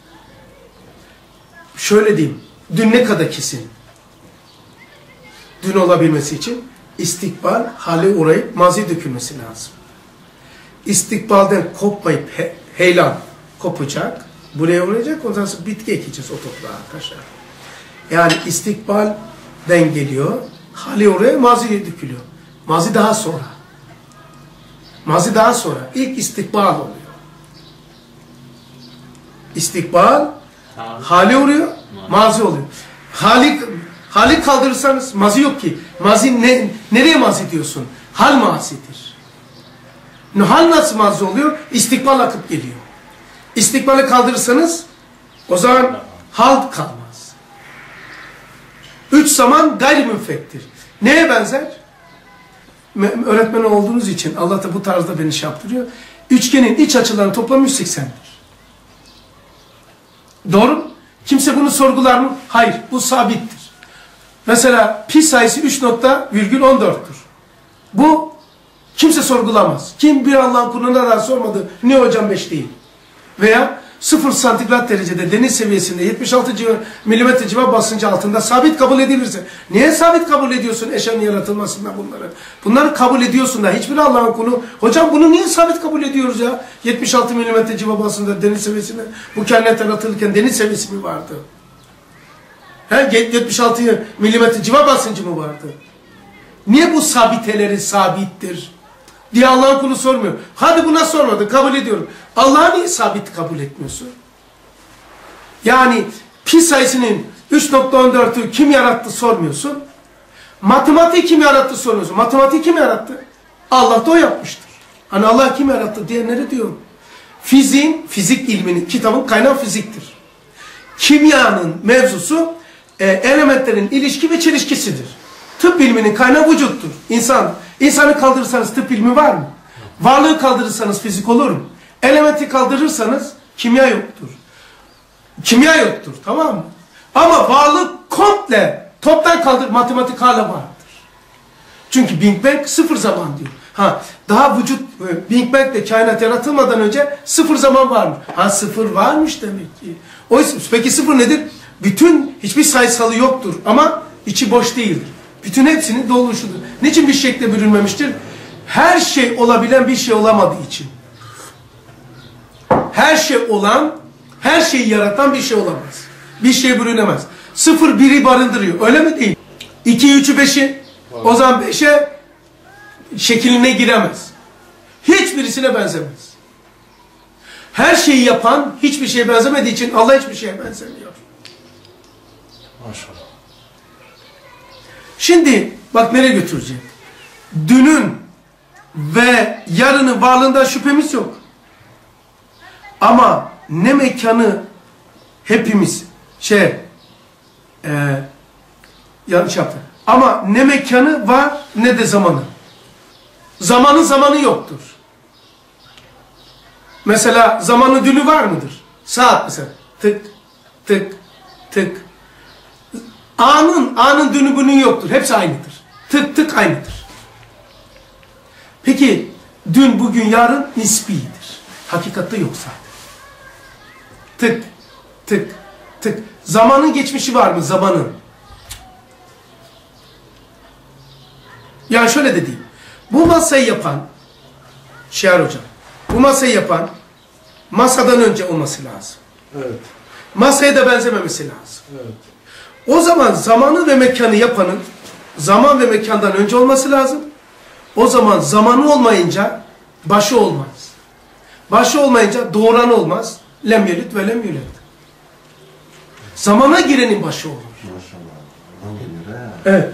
Şöyle diyeyim, dün ne kadar kesin? Dün olabilmesi için istikbal, hali uğrayıp mazi dökülmesi lazım. İstikbalden kopmayıp he, heyelan kopacak, buraya uğrayacak, ondan sonra bitki ekeceğiz o toprağa arkadaşlar. Yani istikbalden geliyor, hali oraya maziye dökülüyor. Mazi daha sonra. Mazi daha sonra. İlk istikbal oluyor. İstikbal, hali oluyor, mazi oluyor. Hali, hali kaldırırsanız mazi yok ki. Mazi ne, nereye mazi diyorsun? Hal mazidir. Hal nasıl mazi oluyor? İstikbal akıp geliyor. İstikbali kaldırırsanız o zaman hal kalmaz. Üç zaman gayrimünfektir. Neye benzer? Öğretmen olduğunuz için Allah da bu tarzda beni şey yaptırıyor. Üçgenin iç açılarının toplamı yüz seksendir. Doğru mu? Kimse bunu sorgular mı? Hayır. Bu sabittir. Mesela pi sayısı üç nokta on dört'tür. Bu kimse sorgulamaz. Kim bir Allah'ın kuluna da sormadı. Niye hocam beş değil? Veya sıfır santigrat derecede deniz seviyesinde yetmiş altı milimetre civa basıncı altında sabit kabul edilirse. Niye sabit kabul ediyorsun eşyanın yaratılmasından bunları? Bunları kabul ediyorsun da hiçbir Allah'ın kulu. Hocam bunu niye sabit kabul ediyoruz ya? yetmiş altı milimetre civa basıncında deniz seviyesinde bu kainat yaratılırken deniz seviyesi mi vardı? He, yetmiş altı milimetre civa basıncı mı vardı? Niye bu sabiteleri sabittir diye Allah'ın kulu sormuyor. Hadi buna sormadı, kabul ediyorum. Allah'a niye sabit kabul etmiyorsun? Yani pi sayısının üç nokta on dört'ü kim yarattı sormuyorsun. Matematiği kim yarattı soruyorsun. Matematiği kim yarattı? Allah da o yapmıştır. Hani Allah kim yarattı diyenlere diyorum. Fiziğin, fizik ilminin, kitabın kaynağı fiziktir. Kimyanın mevzusu e, elementlerin ilişki ve çelişkisidir. Tıp ilminin kaynağı vücuttur. İnsan. İnsanı kaldırırsanız tıp ilmi var mı? Varlığı kaldırırsanız fizik olur mu? Elementi kaldırırsanız kimya yoktur. Kimya yoktur, tamam mı? Ama varlık komple toptan kaldır, matematik hala vardır. Çünkü Big Bang sıfır zaman diyor. Ha, daha vücut Big Bang'de kainat yaratılmadan önce sıfır zaman varmış. Ha, sıfır varmış demek ki. O peki sıfır nedir? Bütün hiçbir sayısalı yoktur ama içi boş değildir. Bütün hepsinin doluşudur. Niçin bir şekle bürünmemiştir? Her şey olabilen bir şey olamadığı için. Her şey olan, her şeyi yaratan bir şey olamaz. Bir şey bürünemez. Sıfır biri barındırıyor. Öyle mi değil? İki, üçü, beşi. O zaman beşe şekline giremez. Hiçbirisine benzemez. Her şeyi yapan hiçbir şeye benzemediği için Allah hiçbir şeye benzemiyor. Maşallah. Şimdi bak nereye götüreceğim. Dünün ve yarının varlığında şüphemiz yok. Ama ne mekanı hepimiz şey e, yanlış yaptım. Ama ne mekanı var ne de zamanı. Zamanın zamanı yoktur. Mesela zamanın dünü var mıdır? Saat mesela. Tık tık tık. Anın, anın dünü günü yoktur. Hepsi aynıdır. Tık tık aynıdır. Peki dün, bugün, yarın nisbidir. Hakikatte yok zaten. Tık tık tık. Zamanın geçmişi var mı? Zamanın. Yani şöyle de diyeyim. Bu masayı yapan Şiar Hocam, bu masayı yapan masadan önce olması lazım. Evet. Masaya da benzememesi lazım. Evet. O zaman zamanı ve mekanı yapanın zaman ve mekandan önce olması lazım. O zaman zamanı olmayınca başı olmaz. Başı olmayınca doğuran olmaz. Lem yelit ve lem yulet. Zamana girenin başı olur. Maşallah. Evet.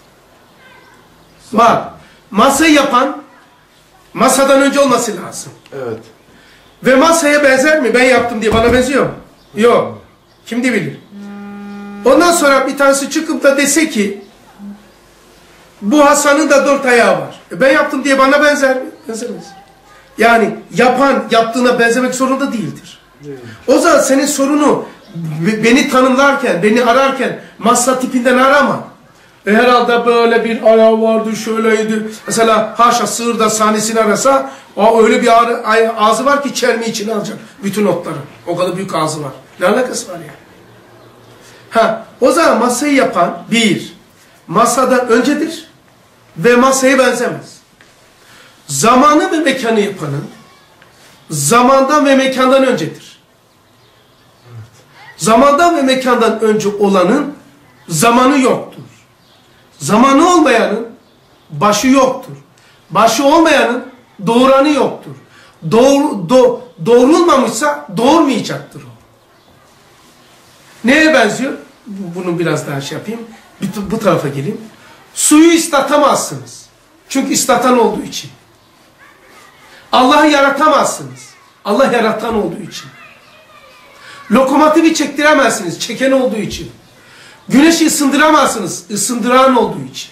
Bak, masayı yapan masadan önce olması lazım. Evet. Ve masaya benzer mi? Ben yaptım diye bana benziyor mu? Yok. Kim de bilir. Ondan sonra bir tanesi çıkıp da dese ki bu Hasan'ın da dört ayağı var. E ben yaptım diye bana benzer mi? Benzemez. Yani yapan yaptığına benzemek zorunda değildir. Evet. O zaman senin sorunu beni tanımlarken, beni ararken masa tipinden arama. E herhalde böyle bir ayağı vardı, şöyleydi. Mesela haşa sığırda sahnesini arasa o öyle bir ağzı var ki çelmi içine alacak bütün otları. O kadar büyük ağzı var. Ne alakası var ya? Ha, o zaman masayı yapan bir, masadan öncedir ve masaya benzemez. Zamanı ve mekanı yapanın zamandan ve mekandan öncedir. Zamandan ve mekandan önce olanın zamanı yoktur. Zamanı olmayanın başı yoktur. Başı olmayanın doğuranı yoktur. Doğru, do, doğrulmamışsa doğurmayacaktır o. Neye benziyor? Bunu biraz daha şey yapayım. Bu, bu tarafa geleyim. Suyu ıslatamazsınız. Çünkü ıslatan olduğu için. Allah'ı yaratamazsınız. Allah yaratan olduğu için. Lokomotifi çektiremezsiniz. Çeken olduğu için. Güneşi ısındıramazsınız. Isındıran olduğu için.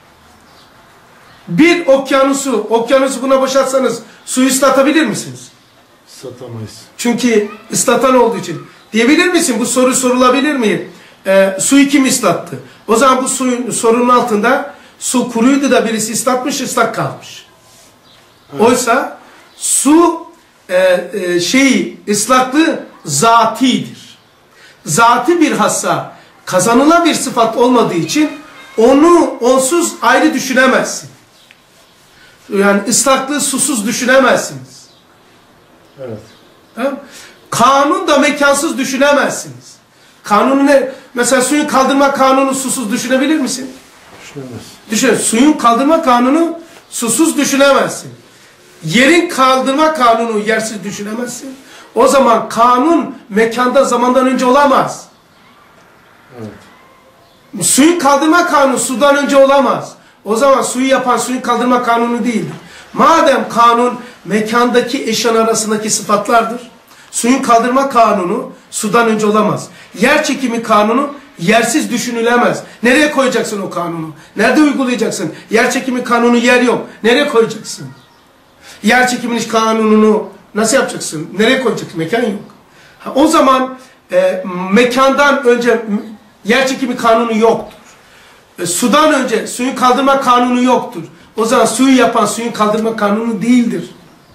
Bir okyanusu, okyanusu buna boşaltsanız suyu ıslatabilir misiniz? Satamayız. Çünkü ıslatan olduğu için. Diyebilir misin? Bu soru sorulabilir mi? Ee, suyu kim ıslattı? O zaman bu suyun, sorunun altında su kuruydu da birisi ıslatmış, ıslak kalmış. Evet. Oysa su e, e, şeyi, ıslaklığı zatidir. Zati bir hassa kazanılan bir sıfat olmadığı için onu onsuz ayrı düşünemezsin. Yani ıslaklığı susuz düşünemezsiniz. Evet. Tamam? Kanun da mekansız düşünemezsiniz. Kanunu ne? Mesela suyun kaldırma kanunu susuz düşünebilir misin? Düşünemez. Düşün, suyun kaldırma kanunu susuz düşünemezsin. Yerin kaldırma kanunu yersiz düşünemezsin. O zaman kanun mekanda zamandan önce olamaz. Evet. Suyun kaldırma kanunu sudan önce olamaz. O zaman suyu yapan suyun kaldırma kanunu değildir. Madem kanun mekandaki eşyan arasındaki sıfatlardır, suyun kaldırma kanunu sudan önce olamaz. Yer çekimi kanunu yersiz düşünülemez. Nereye koyacaksın o kanunu? Nerede uygulayacaksın? Yer çekimi kanunu yer yok. Nereye koyacaksın? Yer çekiminin kanununu nasıl yapacaksın? Nereye koyacaksın? Mekan yok. Ha, o zaman e, mekandan önce yer çekimi kanunu yoktur. E, sudan önce suyun kaldırma kanunu yoktur. O zaman suyu yapan suyun kaldırma kanunu değildir.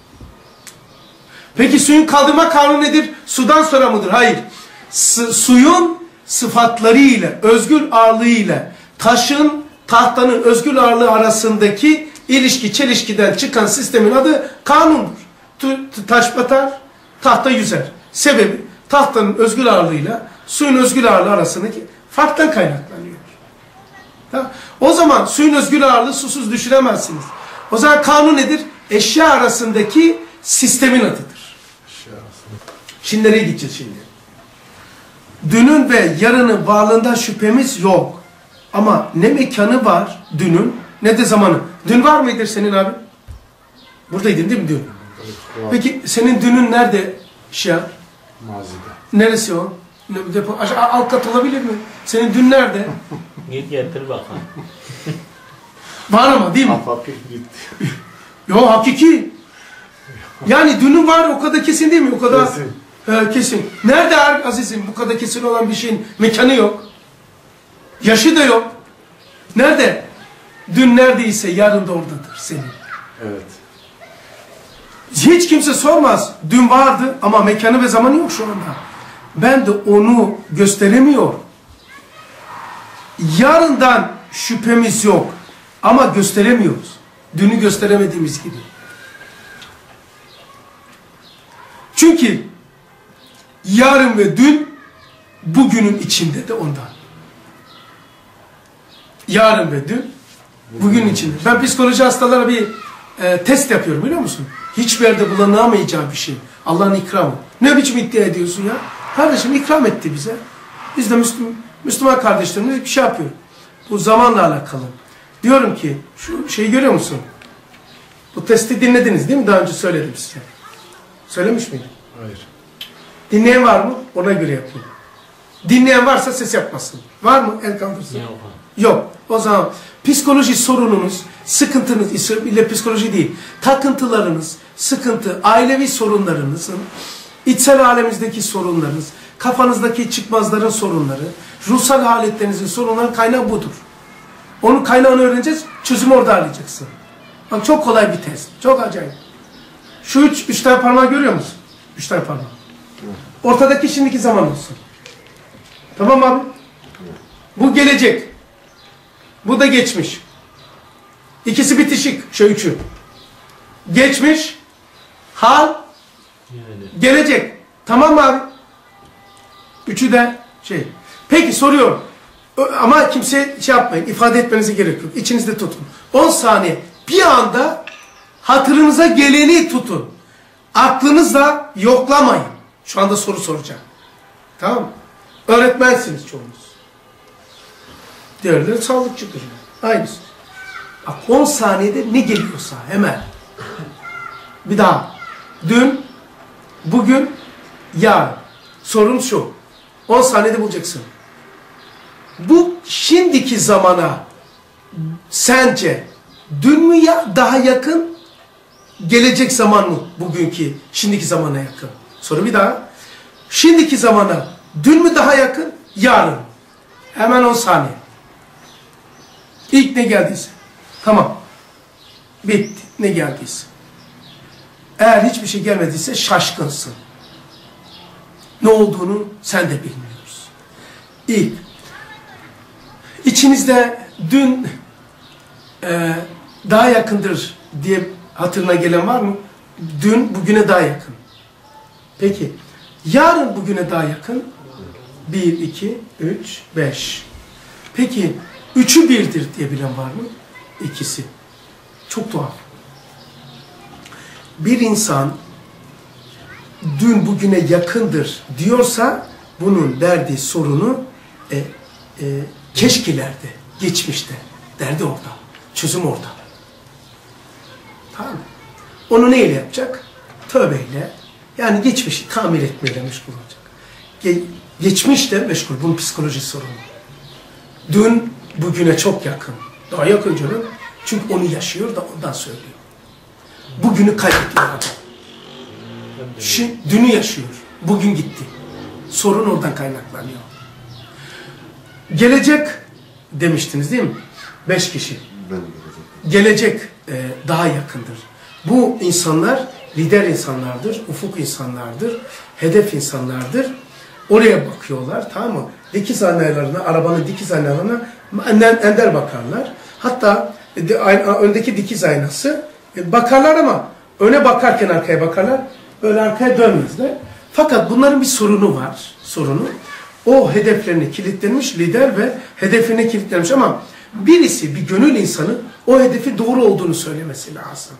Peki suyun kaldırma kanunu nedir? Sudan sonra mıdır? Hayır. S suyun sıfatları ile, özgül ağırlığı ile taşın, tahtanın özgül ağırlığı arasındaki ilişki, çelişkiden çıkan sistemin adı kanundur. Taş batar, tahta yüzer. Sebebi tahtanın özgül ağırlığıyla suyun özgül ağırlığı arasındaki farktan kaynaklanıyor. Tamam. O zaman suyun özgül ağırlığı susuz düşüremezsiniz. O zaman kanun nedir? Eşya arasındaki sistemin adıdır. Şimdi nereye gideceğiz şimdi? Dünün ve yarının varlığından şüphemiz yok. Ama ne mekanı var dünün ne de zamanı. Dün var mıdır senin abi? Buradaydın değil mi dün? Evet, peki senin dünün nerede şey? Mazide. Neresi o? Ne, depo, aşağı, alt kat olabilir mi? Senin dün nerede? Git getir bakalım. Var ama değil mi? Afakik gitti. Yo hakiki. Yani dünün var o kadar kesin değil mi? O kadar kesin. He, kesin. Nerede azizim bu kadar kesin olan bir şeyin mekanı yok. Yaşı da yok. Nerede? Dün neredeyse yarın da oradadır senin. Evet. Hiç kimse sormaz. Dün vardı ama mekanı ve zamanı yok şu anda. Ben de onu gösteremiyorum. Yarından şüphemiz yok. Ama gösteremiyoruz. Dünü gösteremediğimiz gibi. Çünkü yarın ve dün bugünün içinde de ondan. Yarın ve dün bugünün içinde. Ben psikoloji hastalara bir e, test yapıyorum biliyor musun? Hiçbir yerde bulunamayacağı bir şey. Allah'ın ikramı. Ne biçim iddia ediyorsun ya? Kardeşim ikram etti bize. Biz de Müslüman, Müslüman kardeşlerimiz bir şey yapıyor. Bu zamanla alakalı. Diyorum ki şu şeyi görüyor musun? Bu testi dinlediniz değil mi? Daha önce söyledim size. Söylemiş miydim? Hayır. Dinleyen var mı? Ona göre yapayım. Dinleyen varsa ses yapmasın. Var mı? El kaldırsın. Yok. Yok. O zaman psikoloji sorununuz, sıkıntınız ile psikoloji değil. Takıntılarınız, sıkıntı, ailevi sorunlarınızın, içsel aleminizdeki sorunlarınız, kafanızdaki çıkmazların sorunları, ruhsal haletlerinizin sorunları kaynağı budur. Onun kaynağını öğreneceğiz, çözümü orada arayacaksın. Bak çok kolay bir test. Çok acayip. Şu üç, üç tane parmağı görüyor musun? Üç tane parmağı. Ortadaki şimdiki zaman olsun. Tamam abi? Bu gelecek. Bu da geçmiş. İkisi bitişik. Şu üçü. Geçmiş, hal, gelecek. Tamam mı abi? Üçü de şey. Peki soruyorum. Ama kimseye şey yapmayın. İfade etmenize gerek yok. İçinizde tutun. on saniye. Bir anda hatırınıza geleni tutun. Aklınızla yoklamayın. Şu anda soru soracağım. Tamam mı? Öğretmensiniz çoğunuz. Diğerleri sağlıkçıdır. Aynısı. Bak on saniyede ne geliyorsa hemen. Bir daha. Dün, bugün, yarın. Sorun şu. on saniyede bulacaksın. Bu şimdiki zamana sence dün mü ya daha yakın, gelecek zaman mı bugünkü şimdiki zamana yakın? Soru bir daha. Şimdiki zamana dün mü daha yakın, yarın? Hemen on saniye. İlk ne geldiyse. Tamam. Bitti. Ne geldiyse. Eğer hiçbir şey gelmediyse şaşkınsın. Ne olduğunu sen de bilmiyorsun. İlk. İçinizde dün e, daha yakındır diye hatırına gelen var mı? Dün bugüne daha yakın. Peki. Yarın bugüne daha yakın. Bir, iki, üç, beş. Peki. Üçü birdir diye bilen var mı? İkisi. Çok tuhaf. Bir insan dün bugüne yakındır diyorsa bunun derdi, sorunu e, e, keşkelerde, geçmişte. Derdi orada. Çözüm orada. Tamam mı? Onu neyle yapacak? Tövbeyle. Yani geçmişi tamir etmeyle meşgul olacak. Ge geçmişte meşgul. Bunun psikoloji sorunu. Dün bugüne çok yakın. Daha yakın canım. Çünkü onu yaşıyor da ondan söylüyor. Bugünü kaybediyor adam. Şimdi, dünü yaşıyor. Bugün gitti. Sorun oradan kaynaklanıyor. Gelecek demiştiniz değil mi? Beş kişi. Ben gelecek. Gelecek e, daha yakındır. Bu insanlar lider insanlardır, ufuk insanlardır, hedef insanlardır. Oraya bakıyorlar, tamam mı? Dikiz aynalarına, arabanın dikiz aynalarına ender bakarlar. Hatta e, öndeki dikiz aynası e, bakarlar ama öne bakarken arkaya bakarlar. Böyle arkaya dönmezler. Fakat bunların bir sorunu var. Sorunu. O hedeflerini kilitlenmiş lider ve hedefine kilitlenmiş ama birisi, bir gönül insanı o hedefi doğru olduğunu söylemesi lazım.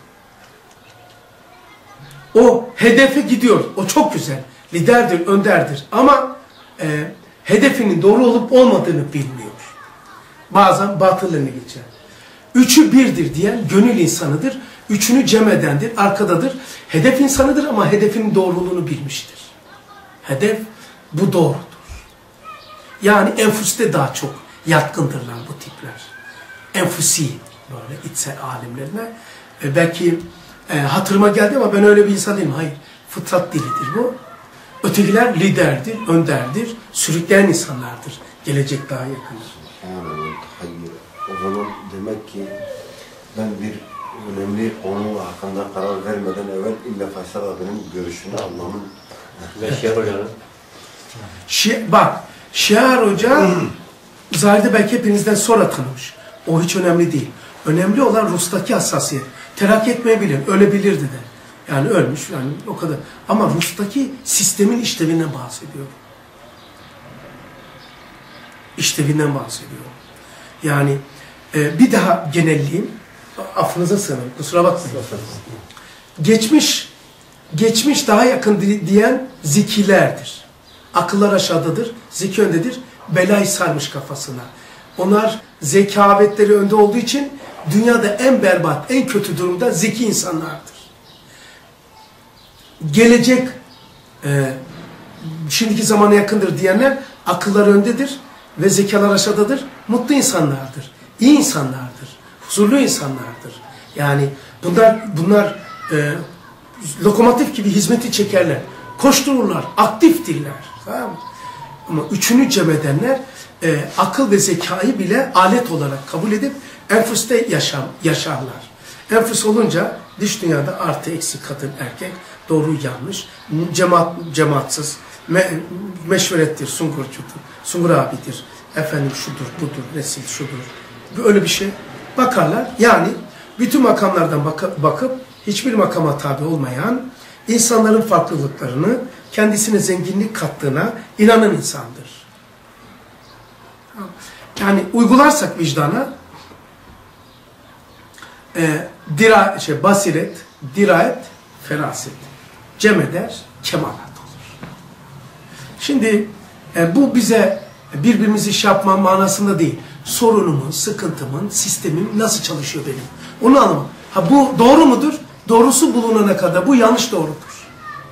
O hedefe gidiyor. O çok güzel. Liderdir, önderdir. Ama e, hedefinin doğru olup olmadığını bilmiyor. Bazen batılını geçer. Üçü birdir diyen gönül insanıdır. Üçünü cem edendir, arkadadır. Hedef insanıdır ama hedefinin doğruluğunu bilmiştir. Hedef bu doğrudur. Yani enfüste daha çok yatkındırlar bu tipler. Enfüsi böyle içsel alimlerine. E, belki e, hatırıma geldi ama ben öyle bir insan değilim. Hayır. Fıtrat dilidir bu. Ötekiler liderdir, önderdir, sürükleyen insanlardır. Gelecek daha yakındır. Hayır. O zaman demek ki ben bir önemli konu hakkında karar vermeden evvel illa Faysal abinin görüşünü almamın Ve Şiar Hoca'nın. Şi bak, Şiar Hoca zahirde belki hepinizden sonra tanımış. O hiç önemli değil. Önemli olan Rus'taki hassasiyet. Terakki etmeyebilir, ölebilirdi de. Yani ölmüş, yani o kadar. Ama Rus'taki sistemin işlevinden bahsediyor. İşlevinden bahsediyor. Yani e, bir daha genelleyeyim. Affınıza sığınırım, kusura bakmayın. Geçmiş, geçmiş daha yakın diyen zikilerdir. Akıllar aşağıdadır, zeki öndedir. Belayı sarmış kafasına. Onlar zekavetleri önde olduğu için dünyada en berbat, en kötü durumda zeki insanlardır. Gelecek e, şimdiki zamana yakındır diyenler akıllar öndedir ve zekalar aşağıdadır. Mutlu insanlardır, iyi insanlardır, huzurlu insanlardır. Yani bunlar bunlar e, lokomotif gibi hizmeti çekerler, koştururlar, aktiftirler. Tamam mı? Ama üçünü cem edenler e, akıl ve zekayı bile alet olarak kabul edip enfüste yaşam, yaşarlar. Enfüs olunca dış dünyada artı eksi kadın erkek, doğru yanlış, cemaat, cemaatsız, me, meşverettir, sungurcudur, sungur abidir, efendim şudur, budur, nesil şudur. Öyle bir şey bakarlar. Yani bütün makamlardan bakıp, bakıp hiçbir makama tabi olmayan, insanların farklılıklarını kendisine zenginlik kattığına inanan insandır. Yani uygularsak vicdana e, dira, şey, basiret, dirayet, feraset. Cem eder, kemalat olur. Şimdi e, bu bize birbirimizi iş yapma manasında değil. Sorunumun, sıkıntımın, sistemim nasıl çalışıyor benim? Onu anlamam. Ha bu doğru mudur? Doğrusu bulunana kadar bu yanlış doğrudur.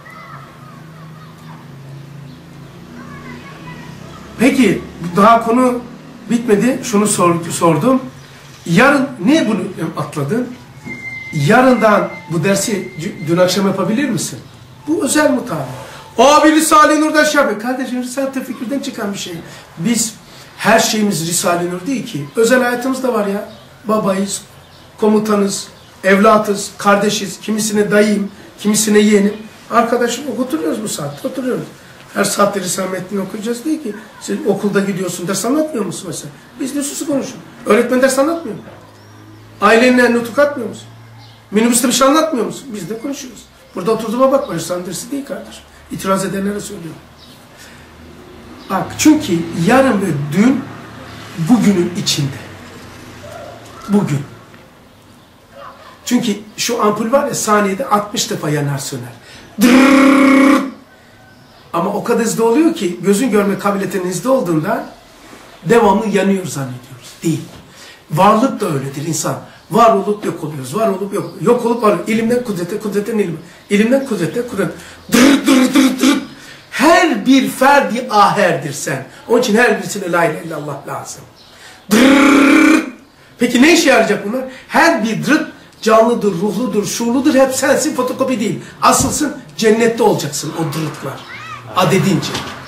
Peki daha konu bitmedi. Şunu sordum. Yarın niye bunu atladın? Yarından bu dersi dün akşam yapabilir misin? Bu özel mutabı. Abi Risale-i Nur'da şey yapıyor. Kardeşim Risale-i Tefekkür'den çıkan bir şey. Biz Her şeyimiz Risale-i Nur değil ki. Özel hayatımız da var ya. Babayız, komutanız, evlatız, kardeşiz, kimisine dayıyım, kimisine yeğenim. Arkadaşım okuturuyoruz bu saatte, oturuyoruz. Her saatte Risale-i Metni okuyacağız değil ki. Siz okulda gidiyorsun, ders anlatmıyor musun mesela? Biz nüsusu konuşun. Öğretmen ders anlatmıyor mu? Ailenle nutuk atmıyor musun? Minibüste bir şey anlatmıyor musun? Biz de konuşuyoruz. Burada oturduğuma bakma, Risale-i dersi değil kardeş. İtiraz edenlere söylüyorum. Bak çünkü yarın ve dün bugünün içinde. Bugün. Çünkü şu ampul var ya saniyede altmış defa yanar söner. Dırrrr. Ama o kadar hızlı oluyor ki gözün görme kabiliyetinin hızlı olduğunda devamlı yanıyor zannediyoruz. Değil. Varlık da öyledir insan. Var olup yok oluyoruz. Var olup yok. Yok olup var. İlimden kudrete, kudretten ilime. İlimden kudrete, kudret. Dırr dırr dırr dırr. Her bir ferdi aherdir sen. Onun için her birisine la ilahe illallah lazım. Dırr. Peki ne işe yarayacak bunlar? Her bir dırr canlıdır, ruhludur, şuurludur. Hep sensin, fotokopi değil. Asılsın, cennette olacaksın o dırıtlar. Adedince.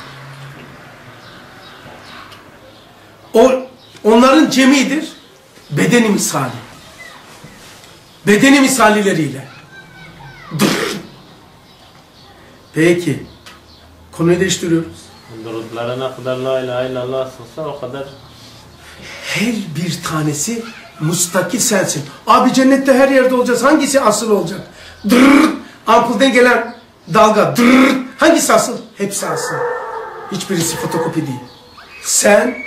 O, onların cemidir. Bedeni misali. Bedeni misalileriyle. Dırr. Peki. Konuyu değiştiriyoruz. Durutlara ne kadar la ilahe illallah asılsa o kadar. Her bir tanesi mustakil sensin. Abi cennette her yerde olacağız. Hangisi asıl olacak? Dırr. Ampulden gelen dalga. Dırr. Hangisi asıl? Hepsi asıl. Hiçbirisi fotokopi değil. Sen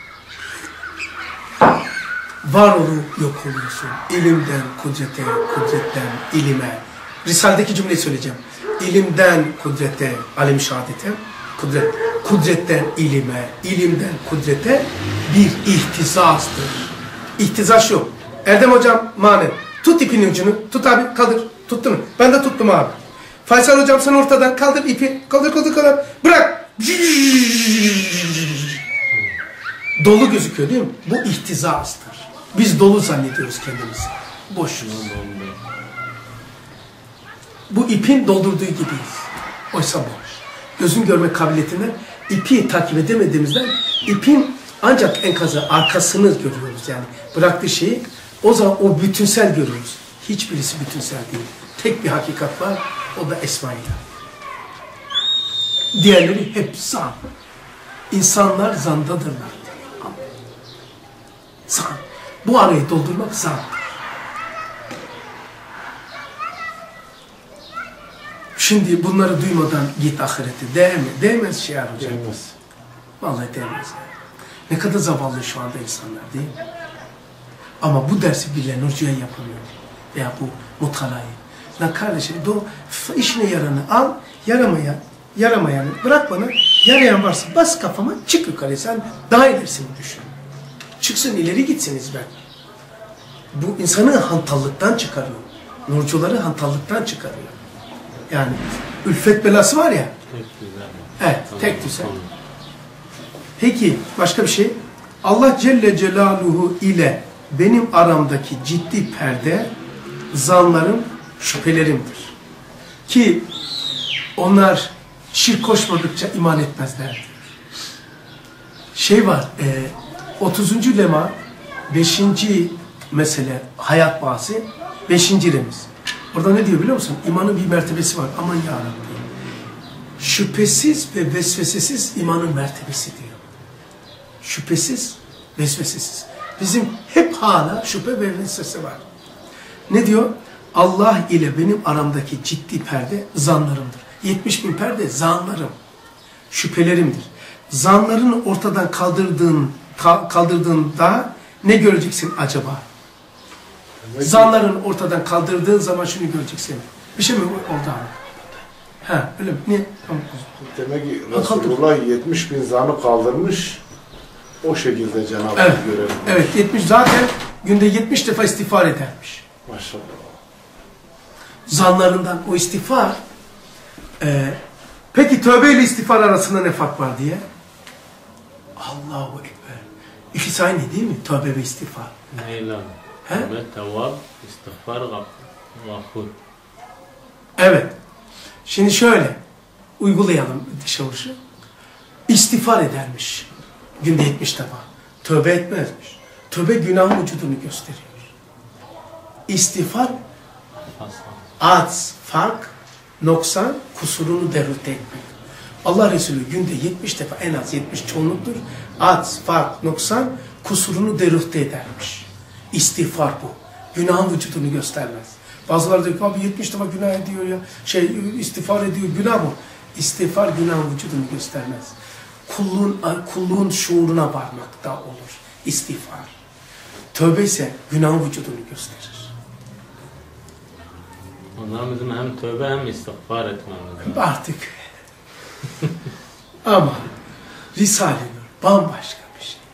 var olup yok oluyorsun. İlimden kudrete, kudretten ilime. Risale'deki cümleyi söyleyeceğim. İlimden kudrete, alim şehadete, kudret, kudretten ilime, ilimden kudrete bir ihtizazdır. İhtizaz yok. Erdem hocam manen. Tut ipin ucunu. Tut abi kaldır. Tuttun mu? Ben de tuttum abi. Faysal hocam sen ortadan kaldır ipi. Kaldır kaldır kaldır. Bırak. Dolu gözüküyor değil mi? Bu ihtizazdır. Biz dolu zannediyoruz kendimizi. Boşuz. Bu ipin doldurduğu gibiyiz. Oysa boş. Gözün görme kabiliyetinden ipi takip edemediğimizden ipin ancak enkazı arkasını görüyoruz yani. Bıraktığı şeyi o zaman o bütünsel görüyoruz. Hiçbirisi bütünsel değil. Tek bir hakikat var. O da Esma-i. Diğerleri hep zan. İnsanlar zandadırlar. Zan. Bu arayı doldurmak zan. Şimdi bunları duymadan git ahirete. Değer mi? Değmez şey hocam. Değmez. Vallahi değmez. Ne kadar zavallı şu anda insanlar değil mi? Ama bu dersi bile Nurcu'ya yapamıyor. Veya bu mutalayı. Lan kardeşim do, işine yaranı al, yaramaya, yaramayanı bırak bana, yarayan varsa bas kafama, çık yukarı. Sen daha ilerisini düşün. Çıksın ileri gitsin hizmet. Bu insanı hantallıktan çıkarıyor. Nurcuları hantallıktan çıkarıyor. Yani ülfet belası var ya. Tek düzen. Evet, tek düzen. Peki, başka bir şey. Allah Celle Celaluhu ile benim aramdaki ciddi perde, zanlarım, şüphelerimdir. Ki onlar şirk koşmadıkça iman etmezlerdi. Şey var, e, otuzuncu lema, beşinci mesele, hayat bahsi, beşinci remiz. Orada ne diyor biliyor musun? İmanın bir mertebesi var. Aman ya Rabbi. Şüphesiz ve vesvesesiz imanın mertebesi diyor. Şüphesiz, vesvesesiz. Bizim hep hala şüphe ve vesvese var. Ne diyor? Allah ile benim aramdaki ciddi perde zanlarımdır. yetmiş bin perde zanlarım, şüphelerimdir. Zanlarını ortadan kaldırdığın, kaldırdığında ne göreceksin acaba? Zanların ortadan kaldırdığın zaman şunu göreceksin. Bir şey mi oldu abi? Ha, öyle mi? Niye? Tamam. Demek ki Resulullah yetmiş bin zanı kaldırmış, o şekilde Cenab-ı Hak Evet, görev. evet yetmiş zaten günde yetmiş defa istiğfar edermiş. Maşallah. Zanlarından o istiğfar. E, peki tövbe ile istiğfar arasında ne fark var diye? Allahu Ekber. İkisi aynı değil mi? Tövbe ve istiğfar. Neylan. He? Tövbe, tevvab, istiğfar, gafur. Evet. Şimdi şöyle uygulayalım dışavuşu. İstiğfar edermiş. Günde yetmiş defa. Tövbe etmezmiş. Tövbe günahın vücudunu gösteriyor. İstiğfar az, fark, noksan, kusurunu derüte etmek. Allah Resulü günde yetmiş defa, en az yetmiş çoğunluktur. Az, fark, noksan, kusurunu derüte edermiş. İstiğfar bu. Günahın vücudunu göstermez. Bazıları diyor ki abi yetmiş defa günah ediyor ya, şey istiğfar ediyor, günah mı? İstiğfar günahın vücudunu göstermez. Kulluğun, kulluğun şuuruna varmakta olur istiğfar. Tövbe ise günahın vücudunu gösterir. Onlar bizim hem tövbe hem istiğfar etmemiz. Artık. Ama Risale-i Nur bambaşka bir şey.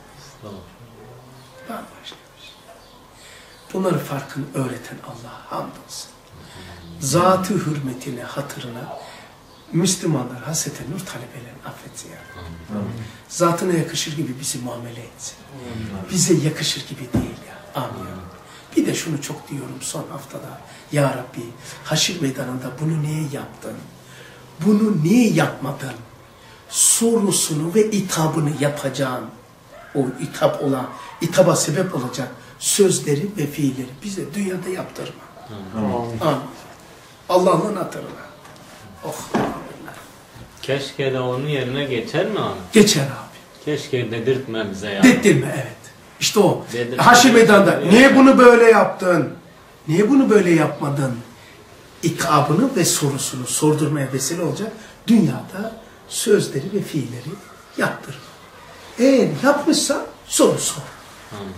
Bambaşka bir şey. Bunların farkını öğreten Allah'a hamdolsun. Zatı hürmetine, hatırına Müslümanlar, Hazreti Nur talebelerini affetsin ya. Zatına yakışır gibi bizi muamele etsin. Bize yakışır gibi değil ya. Amin. Bir de şunu çok diyorum son haftada. Ya Rabbi, haşir meydanında bunu niye yaptın? Bunu niye yapmadın? Sorusunu ve itabını yapacağın, o itap olan, itaba sebep olacak sözleri ve fiilleri bize dünyada yaptırma. Amin. Allah'ın hatırına. Oh. Keşke de onun yerine geçer mi abi? Geçer abi. Keşke dedirtme bize ya. Dedirtme evet. İşte o. Dedirtme. Haşir meydanda. Niye bunu böyle yaptın? Niye bunu böyle yapmadın? İkabını ve sorusunu sordurmaya vesile olacak. Dünyada sözleri ve fiilleri yaptır. Eğer yapmışsa soru sor. Tamam.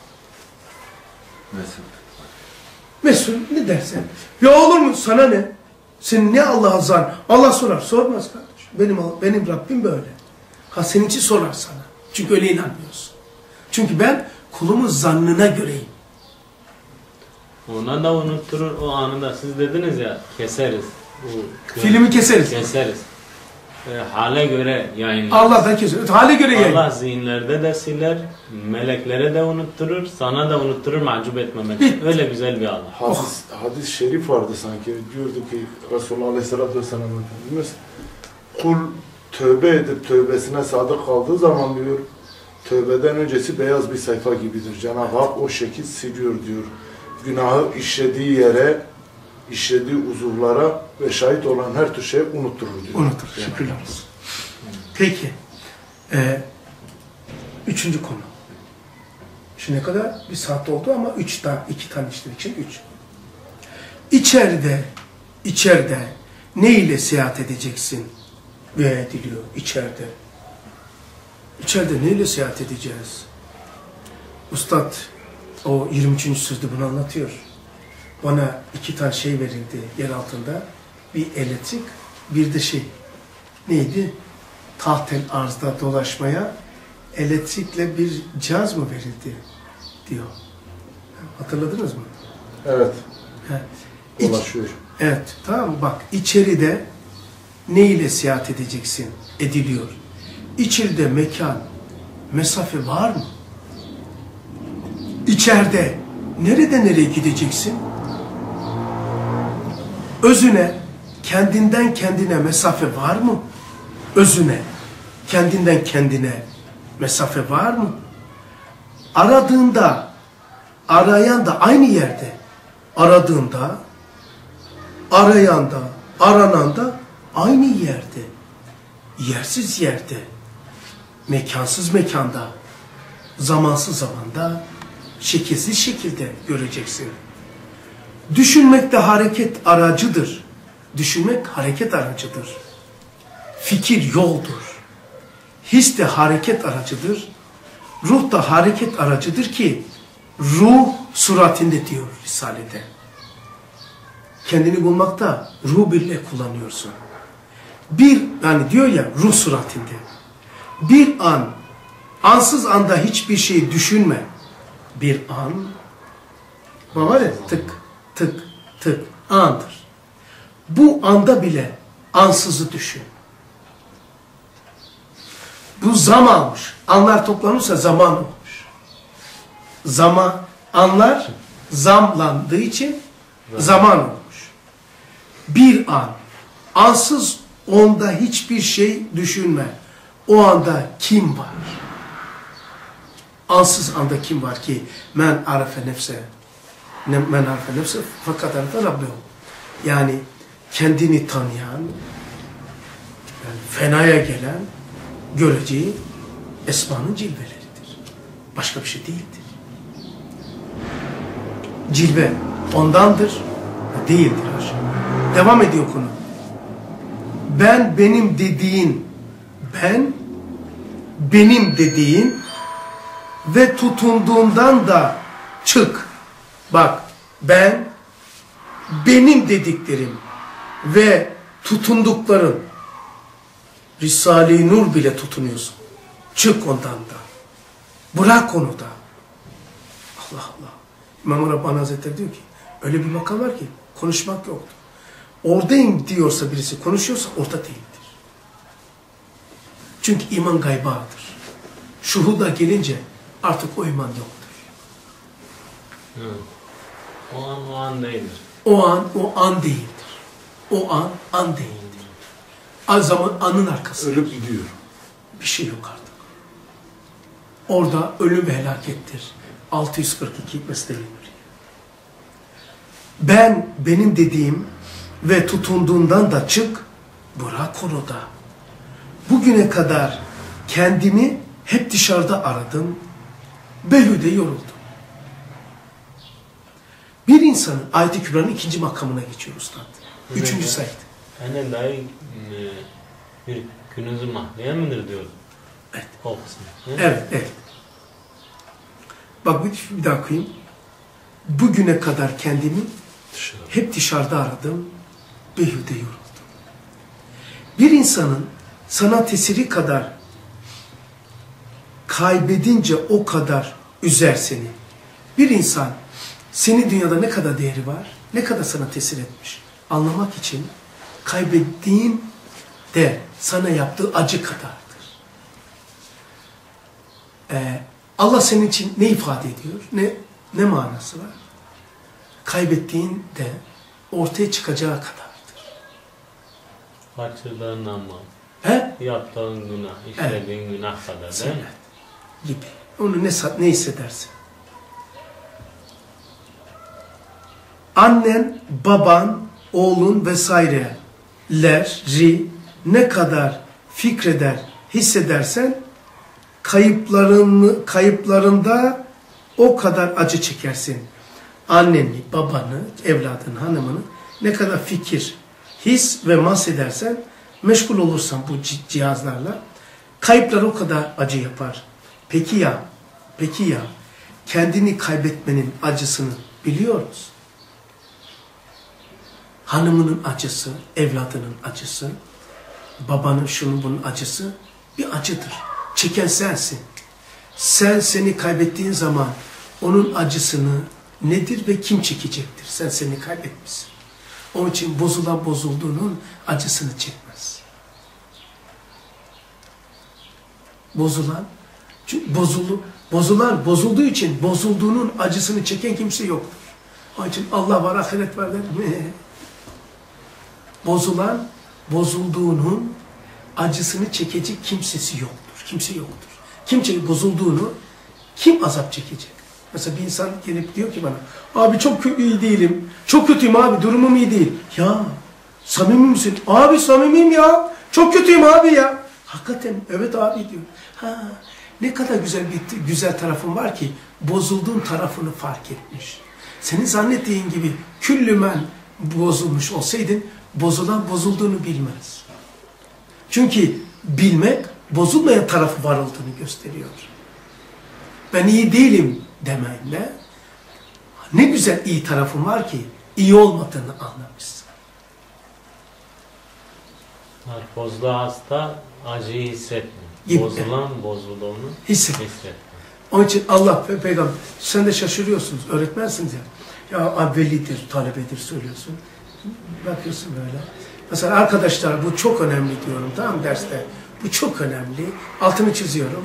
Mesul. Mesul ne dersen. Ya olur mu? Sana ne? Senin ne Allah'a zan? Allah sorar. Sormaz kardeşim. Benim, benim Rabbim böyle. Ha seninki sorar sana. Çünkü öyle inanmıyorsun. Çünkü ben kulumun zannına göreyim. Ona da unutturur o anında. Siz dediniz ya keseriz. Bu, Filmi keseriz. Keseriz. E, hale göre yayınlarız. Allah'tan kesiyor. Hale göre yayın. Allah zihinlerde de siler, meleklere de unutturur, sana da unutturur mahcup etmemek. Bitti. Öyle güzel bir Allah. Hadis, hadis-i şerif vardı sanki. Diyordu ki Resulullah Aleyhisselatü Vesselam Efendimiz kul tövbe edip tövbesine sadık kaldığı zaman diyor tövbeden öncesi beyaz bir sayfa gibidir. Cenab-ı Hak o şekil siliyor diyor. Günahı işlediği yere, işlediği uzuvlara ve şahit olan her tür şeyi unutturur diyor. Unutur. Şükürler olsun. Peki. Ee, üçüncü konu. Şimdiye kadar bir saat oldu ama üç tane, iki tane işledik için üç. İçeride, içeride ne ile seyahat edeceksin? Ve ediliyor içeride. İçeride ne ile seyahat edeceğiz? Ustad o yirmi üçüncü sözde bunu anlatıyor. Bana iki tane şey verildi yer altında. Bir elektrik, bir de şey. Neydi? Tahtel arzda dolaşmaya elektrikle bir cihaz mı verildi? Diyor. Hatırladınız mı? Evet. Ha. Dolaşıyor. İç, evet. Tamam bak. İçeride ne ile seyahat edeceksin? Ediliyor. İçeride mekan, mesafe var mı? İçeride nerede nereye gideceksin? Özüne, kendinden kendine mesafe var mı? Özüne, kendinden kendine mesafe var mı? Aradığında, arayan da aynı yerde. Aradığında, arayan da, aranan da aynı yerde. Yersiz yerde, mekansız mekanda, zamansız zamanda, şekilsiz şekilde göreceksin. Düşünmek de hareket aracıdır. Düşünmek hareket aracıdır. Fikir yoldur. His de hareket aracıdır. Ruh da hareket aracıdır ki ruh suratinde diyor Risale'de. Kendini bulmakta ruh birle kullanıyorsun. Bir, yani diyor ya ruh suratinde. Bir an, ansız anda hiçbir şey düşünme. Bir an, var ya tık, tık, tık, andır. Bu anda bile ansızı düşün. Bu zaman olmuş. Anlar toplanırsa zaman olmuş. Zaman, anlar zamlandığı için zaman olmuş. Bir an, ansız onda hiçbir şey düşünme. o anda kim var? Ansız anda kim var ki men arefe nefse men arefe nefse fakat arefe Rabbehu. Yani kendini tanıyan, yani fenaya gelen göreceği esmanın cilveleridir. Başka bir şey değildir. Cilve ondandır, değildir haşa. Devam ediyor konu. Ben benim dediğin, ben benim dediğin ve tutunduğundan da çık. Bak, ben benim dediklerim ve tutundukların, Risale-i Nur bile tutunuyorsun. Çık ondan da. Bırak onu da. Allah Allah. İmam Rabbani Hazretleri diyor ki, öyle bir makam var ki konuşmak yoktur. Oradayım diyorsa birisi, konuşuyorsa orada değildir. Çünkü iman gaybadır. Şuhuda gelince artık o iman yoktur. Evet. O an o an değildir. O an o an değildir. O an an değildir. Az zaman anın arkasında. Ölüp gidiyor. Bir şey yok artık. Orada ölüm ve helakettir. altı yüz kırk iki mesleği. Ben benim dediğim ve tutunduğundan da çık, bırak onu da. Bugüne kadar kendimi hep dışarıda aradım, belüde yoruldum. Bir insanın Ayet-i Kübra'nın ikinci makamına geçiyor Ustad. Üçüncü sayıda. Hani dahi bir gününüzü mahliye midir diyor. Evet. O kısmı. Evet, evet. Bak bir, bir daha okuyayım. Bugüne kadar kendimi Dışarı. hep dışarıda aradım, beyhude yoruldum. Bir insanın sana tesiri kadar kaybedince o kadar üzer seni. Bir insan senin dünyada ne kadar değeri var, ne kadar sana tesir etmiş anlamak için kaybettiğin de sana yaptığı acı kadardır. Ee, Allah senin için ne ifade ediyor, ne ne manası var? Kaybettiğin de ortaya çıkacağı kadardır. Kaçırdığın ama, He? yaptığın günah, işlediğin evet. günah kadar değil mi? Evet. Gibi. Onu ne, ne hissedersin? Annen, baban, oğlun vesaireleri ne kadar fikreder, hissedersen kayıplarını, kayıplarında o kadar acı çekersin. Anneni, babanı, evladını, hanımını ne kadar fikir, his ve mas edersen, meşgul olursan bu cihazlarla, kayıplar o kadar acı yapar. Peki ya, peki ya, kendini kaybetmenin acısını biliyor musun? Hanımının acısı, evladının acısı, babanın şunun bunun acısı bir acıdır. Çeken sensin. Sen seni kaybettiğin zaman onun acısını nedir ve kim çekecektir? Sen seni kaybetmişsin. Onun için bozulan bozulduğunun acısını çekmez. Bozulan, çünkü bozulu, bozulan bozulduğu için bozulduğunun acısını çeken kimse yoktur. Onun için Allah var, ahiret var der mi? Bozulan, bozulduğunun acısını çekecek kimsesi yoktur. Kimse yoktur. Kim çekecek bozulduğunu, kim azap çekecek? Mesela bir insan gelip diyor ki bana, abi çok iyi değilim, çok kötüyüm abi, durumum iyi değil. Ya, samimi misin? Abi samimiyim ya, çok kötüyüm abi ya. Hakikaten, evet abi diyor. Ha, ne kadar güzel bir güzel tarafın var ki, bozulduğun tarafını fark etmiş. Senin zannettiğin gibi küllümen bozulmuş olsaydın, bozulan bozulduğunu bilmez. Çünkü bilmek, bozulmayan tarafı var olduğunu gösteriyor. Ben iyi değilim demenle, ne güzel iyi tarafım var ki, iyi olmadığını anlamışsın. Bozduğu hasta acıyı hissetmiyor. Gibi. Bozulan bozulduğunu Hissetmiyor. hissetmiyor. Onun için Allah ve Peygamber, sen de şaşırıyorsunuz, öğretmensiniz ya. Ya velidir, talebedir söylüyorsun. Bakıyorsun böyle. Mesela arkadaşlar bu çok önemli diyorum, tamam mı derste? Bu çok önemli. Altını çiziyorum.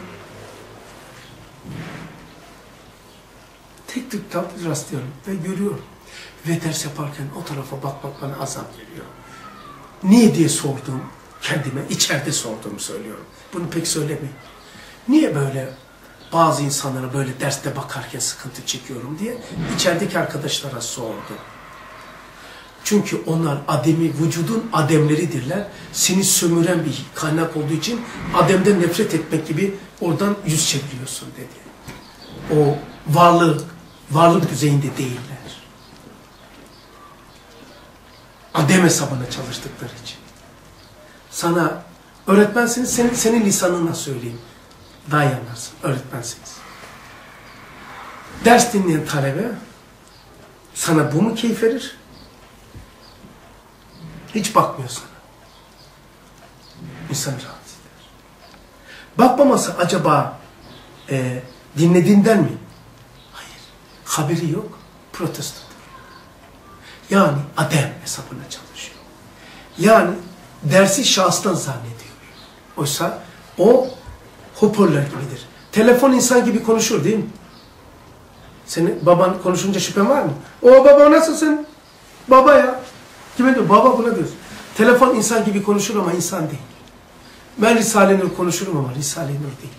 Tek tek tek rastlıyorum ve görüyorum. Ve ders yaparken o tarafa bakmak bana azap veriyor. Niye diye sordum. kendime içeride sorduğumu söylüyorum. Bunu pek söylemeyin. Niye böyle bazı insanlara böyle derste bakarken sıkıntı çekiyorum diye içerideki arkadaşlara sordum. Çünkü onlar ademi, vücudun ademleridirler. Seni sömüren bir kaynak olduğu için ademden nefret etmek gibi oradan yüz çeviriyorsun dedi. O varlık, varlık düzeyinde değiller. Adem hesabına çalıştıkları için. Sana öğretmensiniz, senin, senin lisanınla söyleyeyim. Daha iyi anlarsın, öğretmensiniz. Ders dinleyen talebe sana bu mu keyif verir? Hiç bakmıyor sana. İnsan rahatsız eder. Bakmaması acaba e, dinlediğinden mi? Hayır. Haberi yok, protestodur. Yani adem hesabına çalışıyor. Yani dersi şahstan zannediyor. Oysa o hoparlör gibidir. Telefon insan gibi konuşur değil mi? Senin baban konuşunca şüphen var mı? O baba nasılsın? Baba ya. Kime diyor? Baba buna diyorsun. Telefon insan gibi konuşur ama insan değil. Ben Risale-i Nur konuşurum ama Risale-i Nur değil.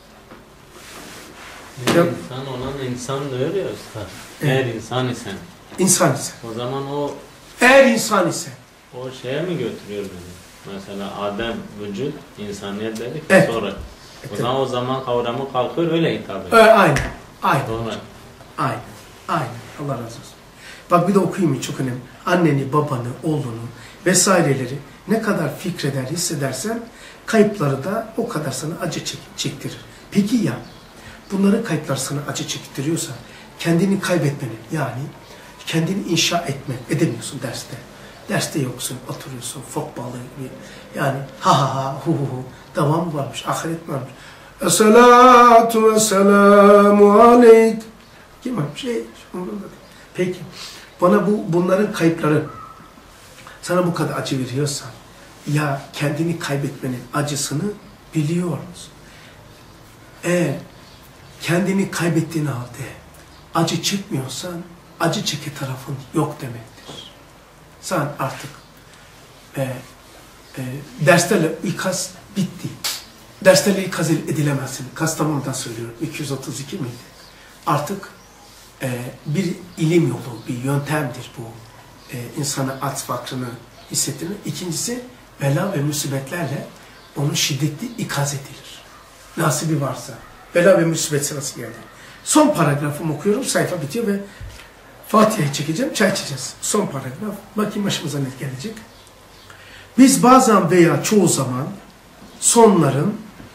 Yani insan olan insan diyor ya usta. Eğer evet. insan isen. İnsan ise. O zaman o eğer insan ise. O şeye mi götürüyor bizi? Mesela Adem vücut, insaniyet dedik evet. sonra. Evet. O zaman o zaman kavramı kalkıyor öyle hitap ediyor. Evet, aynen. Aynen. Doğru. Aynen. Aynen. Allah razı olsun. Bak bir de okuyayım mı? Çok önemli. Anneni, babanı, oğlunu vesaireleri ne kadar fikreder, hissedersen kayıpları da o kadar sana acı çek çektirir. Peki ya bunların kayıpları sana acı çektiriyorsa kendini kaybetmenin yani kendini inşa etme, edemiyorsun derste. Derste yoksun, oturuyorsun, fok balığı gibi. Yani ha ha ha, hu hu hu. Devam varmış, ahiret varmış. Esselatu vesselamu aleyk. Kim varmış? Şey, peki. Bana bu bunların kayıpları sana bu kadar acı veriyorsa ya kendini kaybetmenin acısını biliyor musun? Eğer kendini kaybettiğin halde acı çekmiyorsan acı çeki tarafın yok demektir. Sen artık e, e, derslerle ikaz bitti. Derslerle ikaz edilemezsin. Kastamonu'dan söylüyorum. iki yüz otuz iki miydi? Artık e, bir ilim yolu, bir yöntemdir bu. E, insana at fakrını hissettirme. İkincisi bela ve musibetlerle onun şiddetli ikaz edilir. Nasibi varsa. Bela ve musibet sırası geldi. Son paragrafımı okuyorum. Sayfa bitiyor ve Fatiha'yı çekeceğim. Çay içeceğiz. Son paragraf. Bakayım başımıza ne gelecek. Biz bazen veya çoğu zaman sonların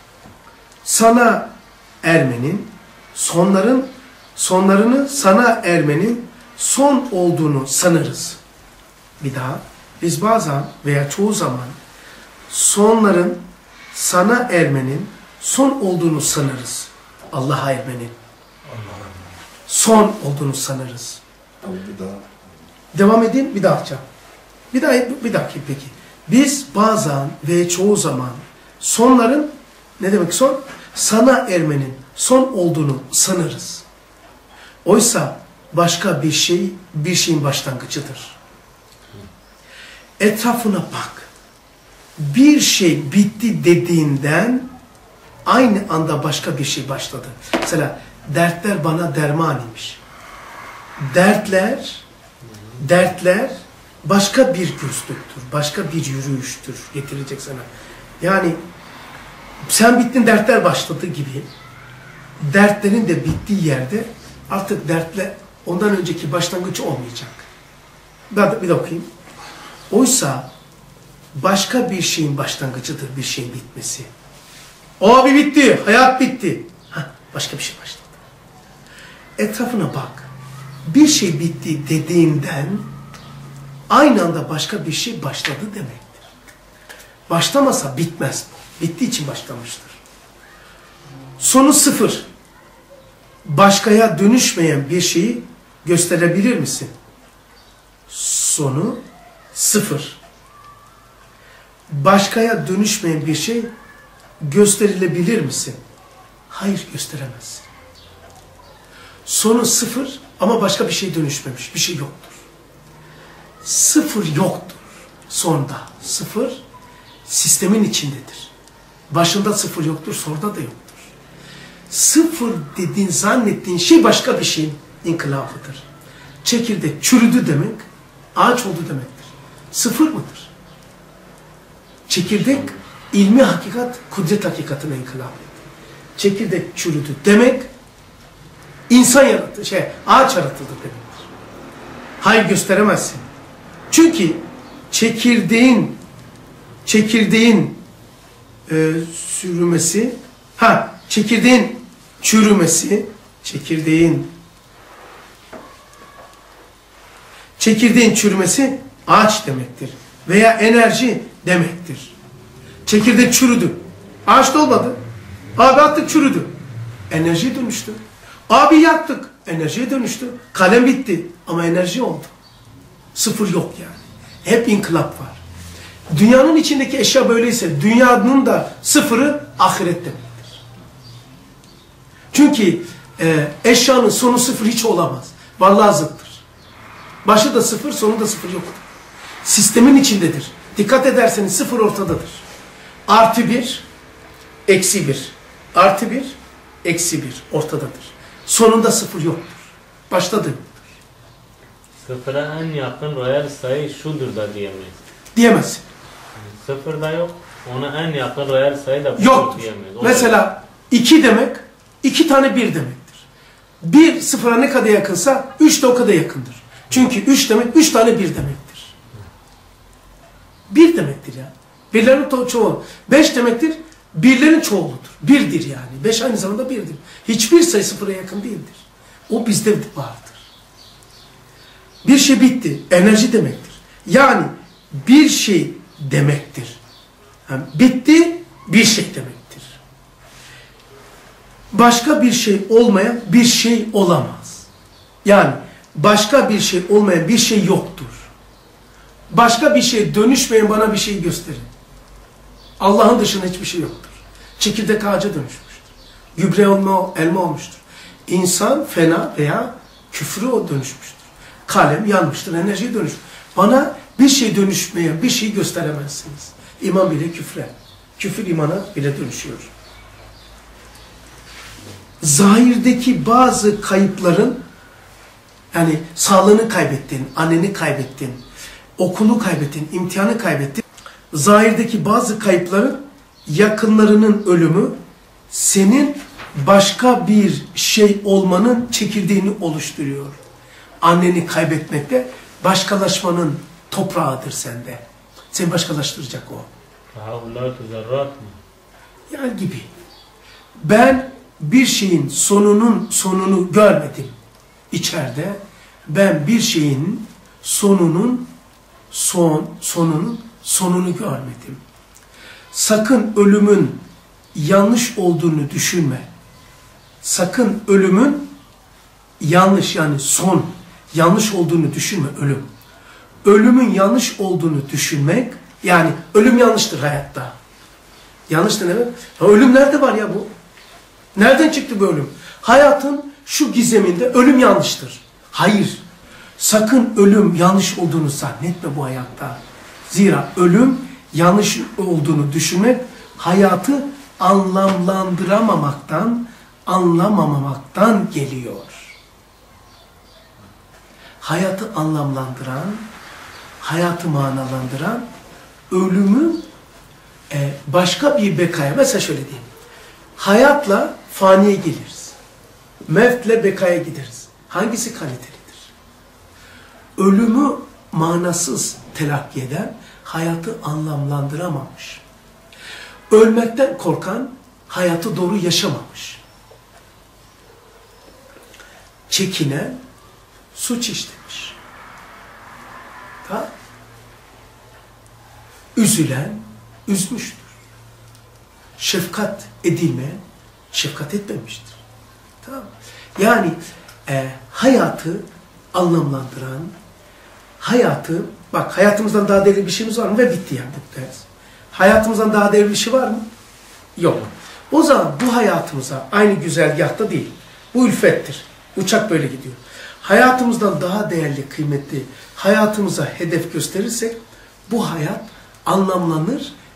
sana ermenin, sonların sonlarını sana ermenin son olduğunu sanırız. Bir daha. Biz bazen veya çoğu zaman sonların sana ermenin son olduğunu sanırız. Allah'a ermenin. Son olduğunu sanırız. Bir daha. Devam edeyim, bir daha açacağım. Bir daha, bir dakika peki. Biz bazen ve çoğu zaman sonların, ne demek son? Sana ermenin son olduğunu sanırız. Oysa başka bir şey, bir şeyin başlangıcıdır. Etrafına bak. Bir şey bitti dediğinden aynı anda başka bir şey başladı. Mesela dertler bana derman imiş. Dertler, dertler başka bir güçlüktür, başka bir yürüyüştür getirecek sana. Yani sen bittin dertler başladı gibi dertlerin de bittiği yerde artık dertle ondan önceki başlangıç olmayacak. Ben bir de okuyayım. Oysa başka bir şeyin başlangıcıdır bir şeyin bitmesi. Abi bitti, hayat bitti. Hah, başka bir şey başladı. Etrafına bak. Bir şey bitti dediğinden aynı anda başka bir şey başladı demektir. Başlamasa bitmez bu. Bittiği için başlamıştır. Sonu sıfır. Başkaya dönüşmeyen bir şeyi gösterebilir misin? Sonu sıfır. Başkaya dönüşmeyen bir şey gösterilebilir misin? Hayır, gösteremezsin. Sonu sıfır ama başka bir şey dönüşmemiş. Bir şey yoktur. Sıfır yoktur. Sonda sıfır sistemin içindedir. Başında sıfır yoktur, sonunda da yoktur. Sıfır dediğin, zannettiğin şey başka bir şeyin inkılabıdır. Çekirdek çürüdü demek, ağaç oldu demektir. Sıfır mıdır? Çekirdek, ilmi hakikat, kudret hakikatine inkılap etti. Çekirdek çürüdü demek, insan yarattı, şey, ağaç yaratıldı demektir. Hayır, gösteremezsin. Çünkü çekirdeğin, çekirdeğin e, sürümesi, ha, çekirdeğin çürümesi, çekirdeğin çekirdeğin çürümesi ağaç demektir. Veya enerji demektir. Çekirdek çürüdü. Ağaç da olmadı. Abi attık, çürüdü. Enerjiye dönüştü. Abi yaktık. Enerjiye dönüştü. Kalem bitti. Ama enerji oldu. Sıfır yok yani. Hep inkılap var. Dünyanın içindeki eşya böyleyse dünyanın da sıfırı ahiret demektir. Çünkü e, eşyanın sonu sıfır hiç olamaz. Vallahi zıttır. Başı da sıfır, sonu da sıfır yoktur. Sistemin içindedir. Dikkat ederseniz sıfır ortadadır. Artı bir, eksi bir. Artı bir, eksi bir ortadadır. Sonunda sıfır yoktur. Başta da yoktur. Sıfıra en yakın reel sayı şudur da diyemeyiz. Diyemezsin. Sıfır da yok. Ona en yakın reel sayı da yoktur. Diyemeyiz. O Mesela iki demek, iki tane bir demektir. Bir sıfıra ne kadar yakınsa üç de o kadar yakındır. Çünkü üç demek üç tane bir demektir. Bir demektir ya. Birlerin çoğu. Beş demektir. Birlerin çoğuludur. Birdir yani. Beş aynı zamanda birdir. Hiçbir sayı sıfıra yakın değildir. O bizde vardır. Bir şey bitti. Enerji demektir. Yani bir şey demektir. Yani bitti, bir şey demektir. Başka bir şey olmayan bir şey olamaz. Yani başka bir şey olmayan bir şey yoktur. Başka bir şey dönüşmeyen bana bir şey gösterin. Allah'ın dışında hiçbir şey yoktur. Çekirdek ağaca dönüşmüştür. Gübre olma, elma olmuştur. İnsan fena veya küfrü o dönüşmüştür. Kalem yanmıştır, enerjiye dönüşmüş. Bana bir şey dönüşmeyen bir şey gösteremezsiniz. İman bile küfre. Küfür imana bile dönüşüyor. Zahirdeki bazı kayıpların, yani sağlığını kaybettin, anneni kaybettin, okulu kaybettin, imtihanı kaybettin. Zahirdeki bazı kayıpların yakınlarının ölümü senin başka bir şey olmanın çekirdeğini oluşturuyor. Anneni kaybetmekte başkalaşmanın toprağıdır sende. Seni başkalaştıracak o. Tahavvulat-ı zerrat mı? Yani gibi. Ben bir şeyin sonunun sonunu görmedim içeride. Ben bir şeyin sonunun son sonunun sonunu görmedim. Sakın ölümün yanlış olduğunu düşünme. Sakın ölümün yanlış, yani son yanlış olduğunu düşünme, ölüm. Ölümün yanlış olduğunu düşünmek, yani ölüm yanlıştır hayatta. Yanlıştır ne demek? Ya ölüm nerede var ya bu? Nereden çıktı bu ölüm? Hayatın şu gizeminde ölüm yanlıştır. Hayır. Sakın ölüm yanlış olduğunu zannetme bu hayatta. Zira ölüm yanlış olduğunu düşünmek hayatı anlamlandıramamaktan, anlamamaktan geliyor. Hayatı anlamlandıran, hayatı manalandıran, ölümün e, başka bir bekaya, mesela şöyle diyeyim. Hayatla faniye geliriz. Mevtle bekaya gideriz. Hangisi kalitelidir? Ölümü manasız telakki eden, hayatı anlamlandıramamış. Ölmekten korkan, hayatı doğru yaşamamış. Çekinen, suç işlemiş. Tamam. Üzülen, üzmüştür. Şefkat edilmeyen, şefkat etmemiştir. Tamam. Yani e, hayatı anlamlandıran, hayatı, bak hayatımızdan daha değerli bir şeyimiz var mı? Ve bitti yani bu ders. Hayatımızdan daha değerli bir şey var mı? Yok. O zaman bu hayatımıza aynı güzergahta değil. Bu ülfettir. Uçak böyle gidiyor. Hayatımızdan daha değerli, kıymetli, hayatımıza hedef gösterirsek bu hayat anlamlanır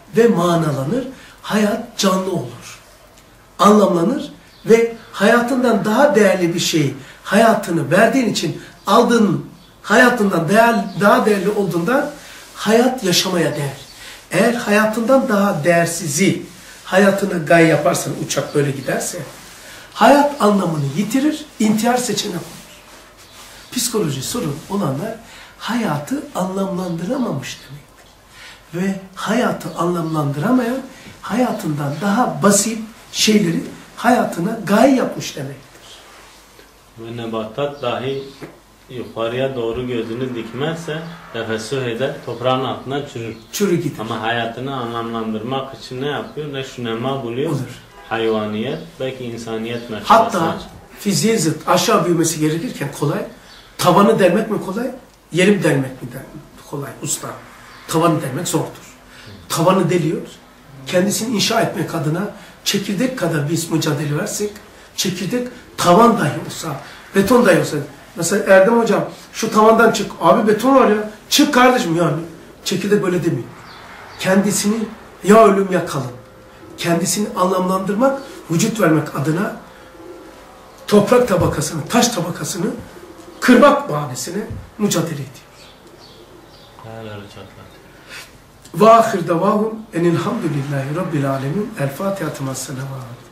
ve manalanır. Hayat canlı olur. Anlamlanır ve hayatından daha değerli bir şeyi hayatını verdiğin için aldığın hayatından değer, daha değerli olduğundan hayat yaşamaya değer. Eğer hayatından daha değersizi hayatını gaye yaparsan, uçak böyle giderse hayat anlamını yitirir, intihar seçeneği olur. Psikoloji sorun olanlar hayatı anlamlandıramamış demektir. Ve hayatı anlamlandıramayan hayatından daha basit şeyleri hayatına gaye yapmış demektir. Ve nebatat dahi yukarıya doğru gözünü dikmezse tefessüh eder, toprağın altına çürür. Çürü gider. Ama hayatını anlamlandırmak için ne yapıyor? Ne şunema buluyor, Olur. hayvaniyet, belki insaniyet mertebesi. Hatta fiziğe zıt aşağı büyümesi gerekirken kolay, tavanı delmek mi kolay, yerim delmek mi kolay usta? Tavanı delmek zordur. Tavanı deliyor, kendisini inşa etmek adına çekirdek kadar biz mücadele versek, çekirdek tavan dahi olsa, beton dahi olsa, mesela Erdem hocam şu tavandan çık, abi beton var ya, çık kardeşim yani. Çekirdek böyle demiyor. Kendisini ya ölüm ya kalın, kendisini anlamlandırmak, vücut vermek adına toprak tabakasını, taş tabakasını kırmak bahanesine mücadele ediyor. Hayalleri çatlar. Ve ahir davahum enilhamdülillahi rabbil alemin. El Fatiha.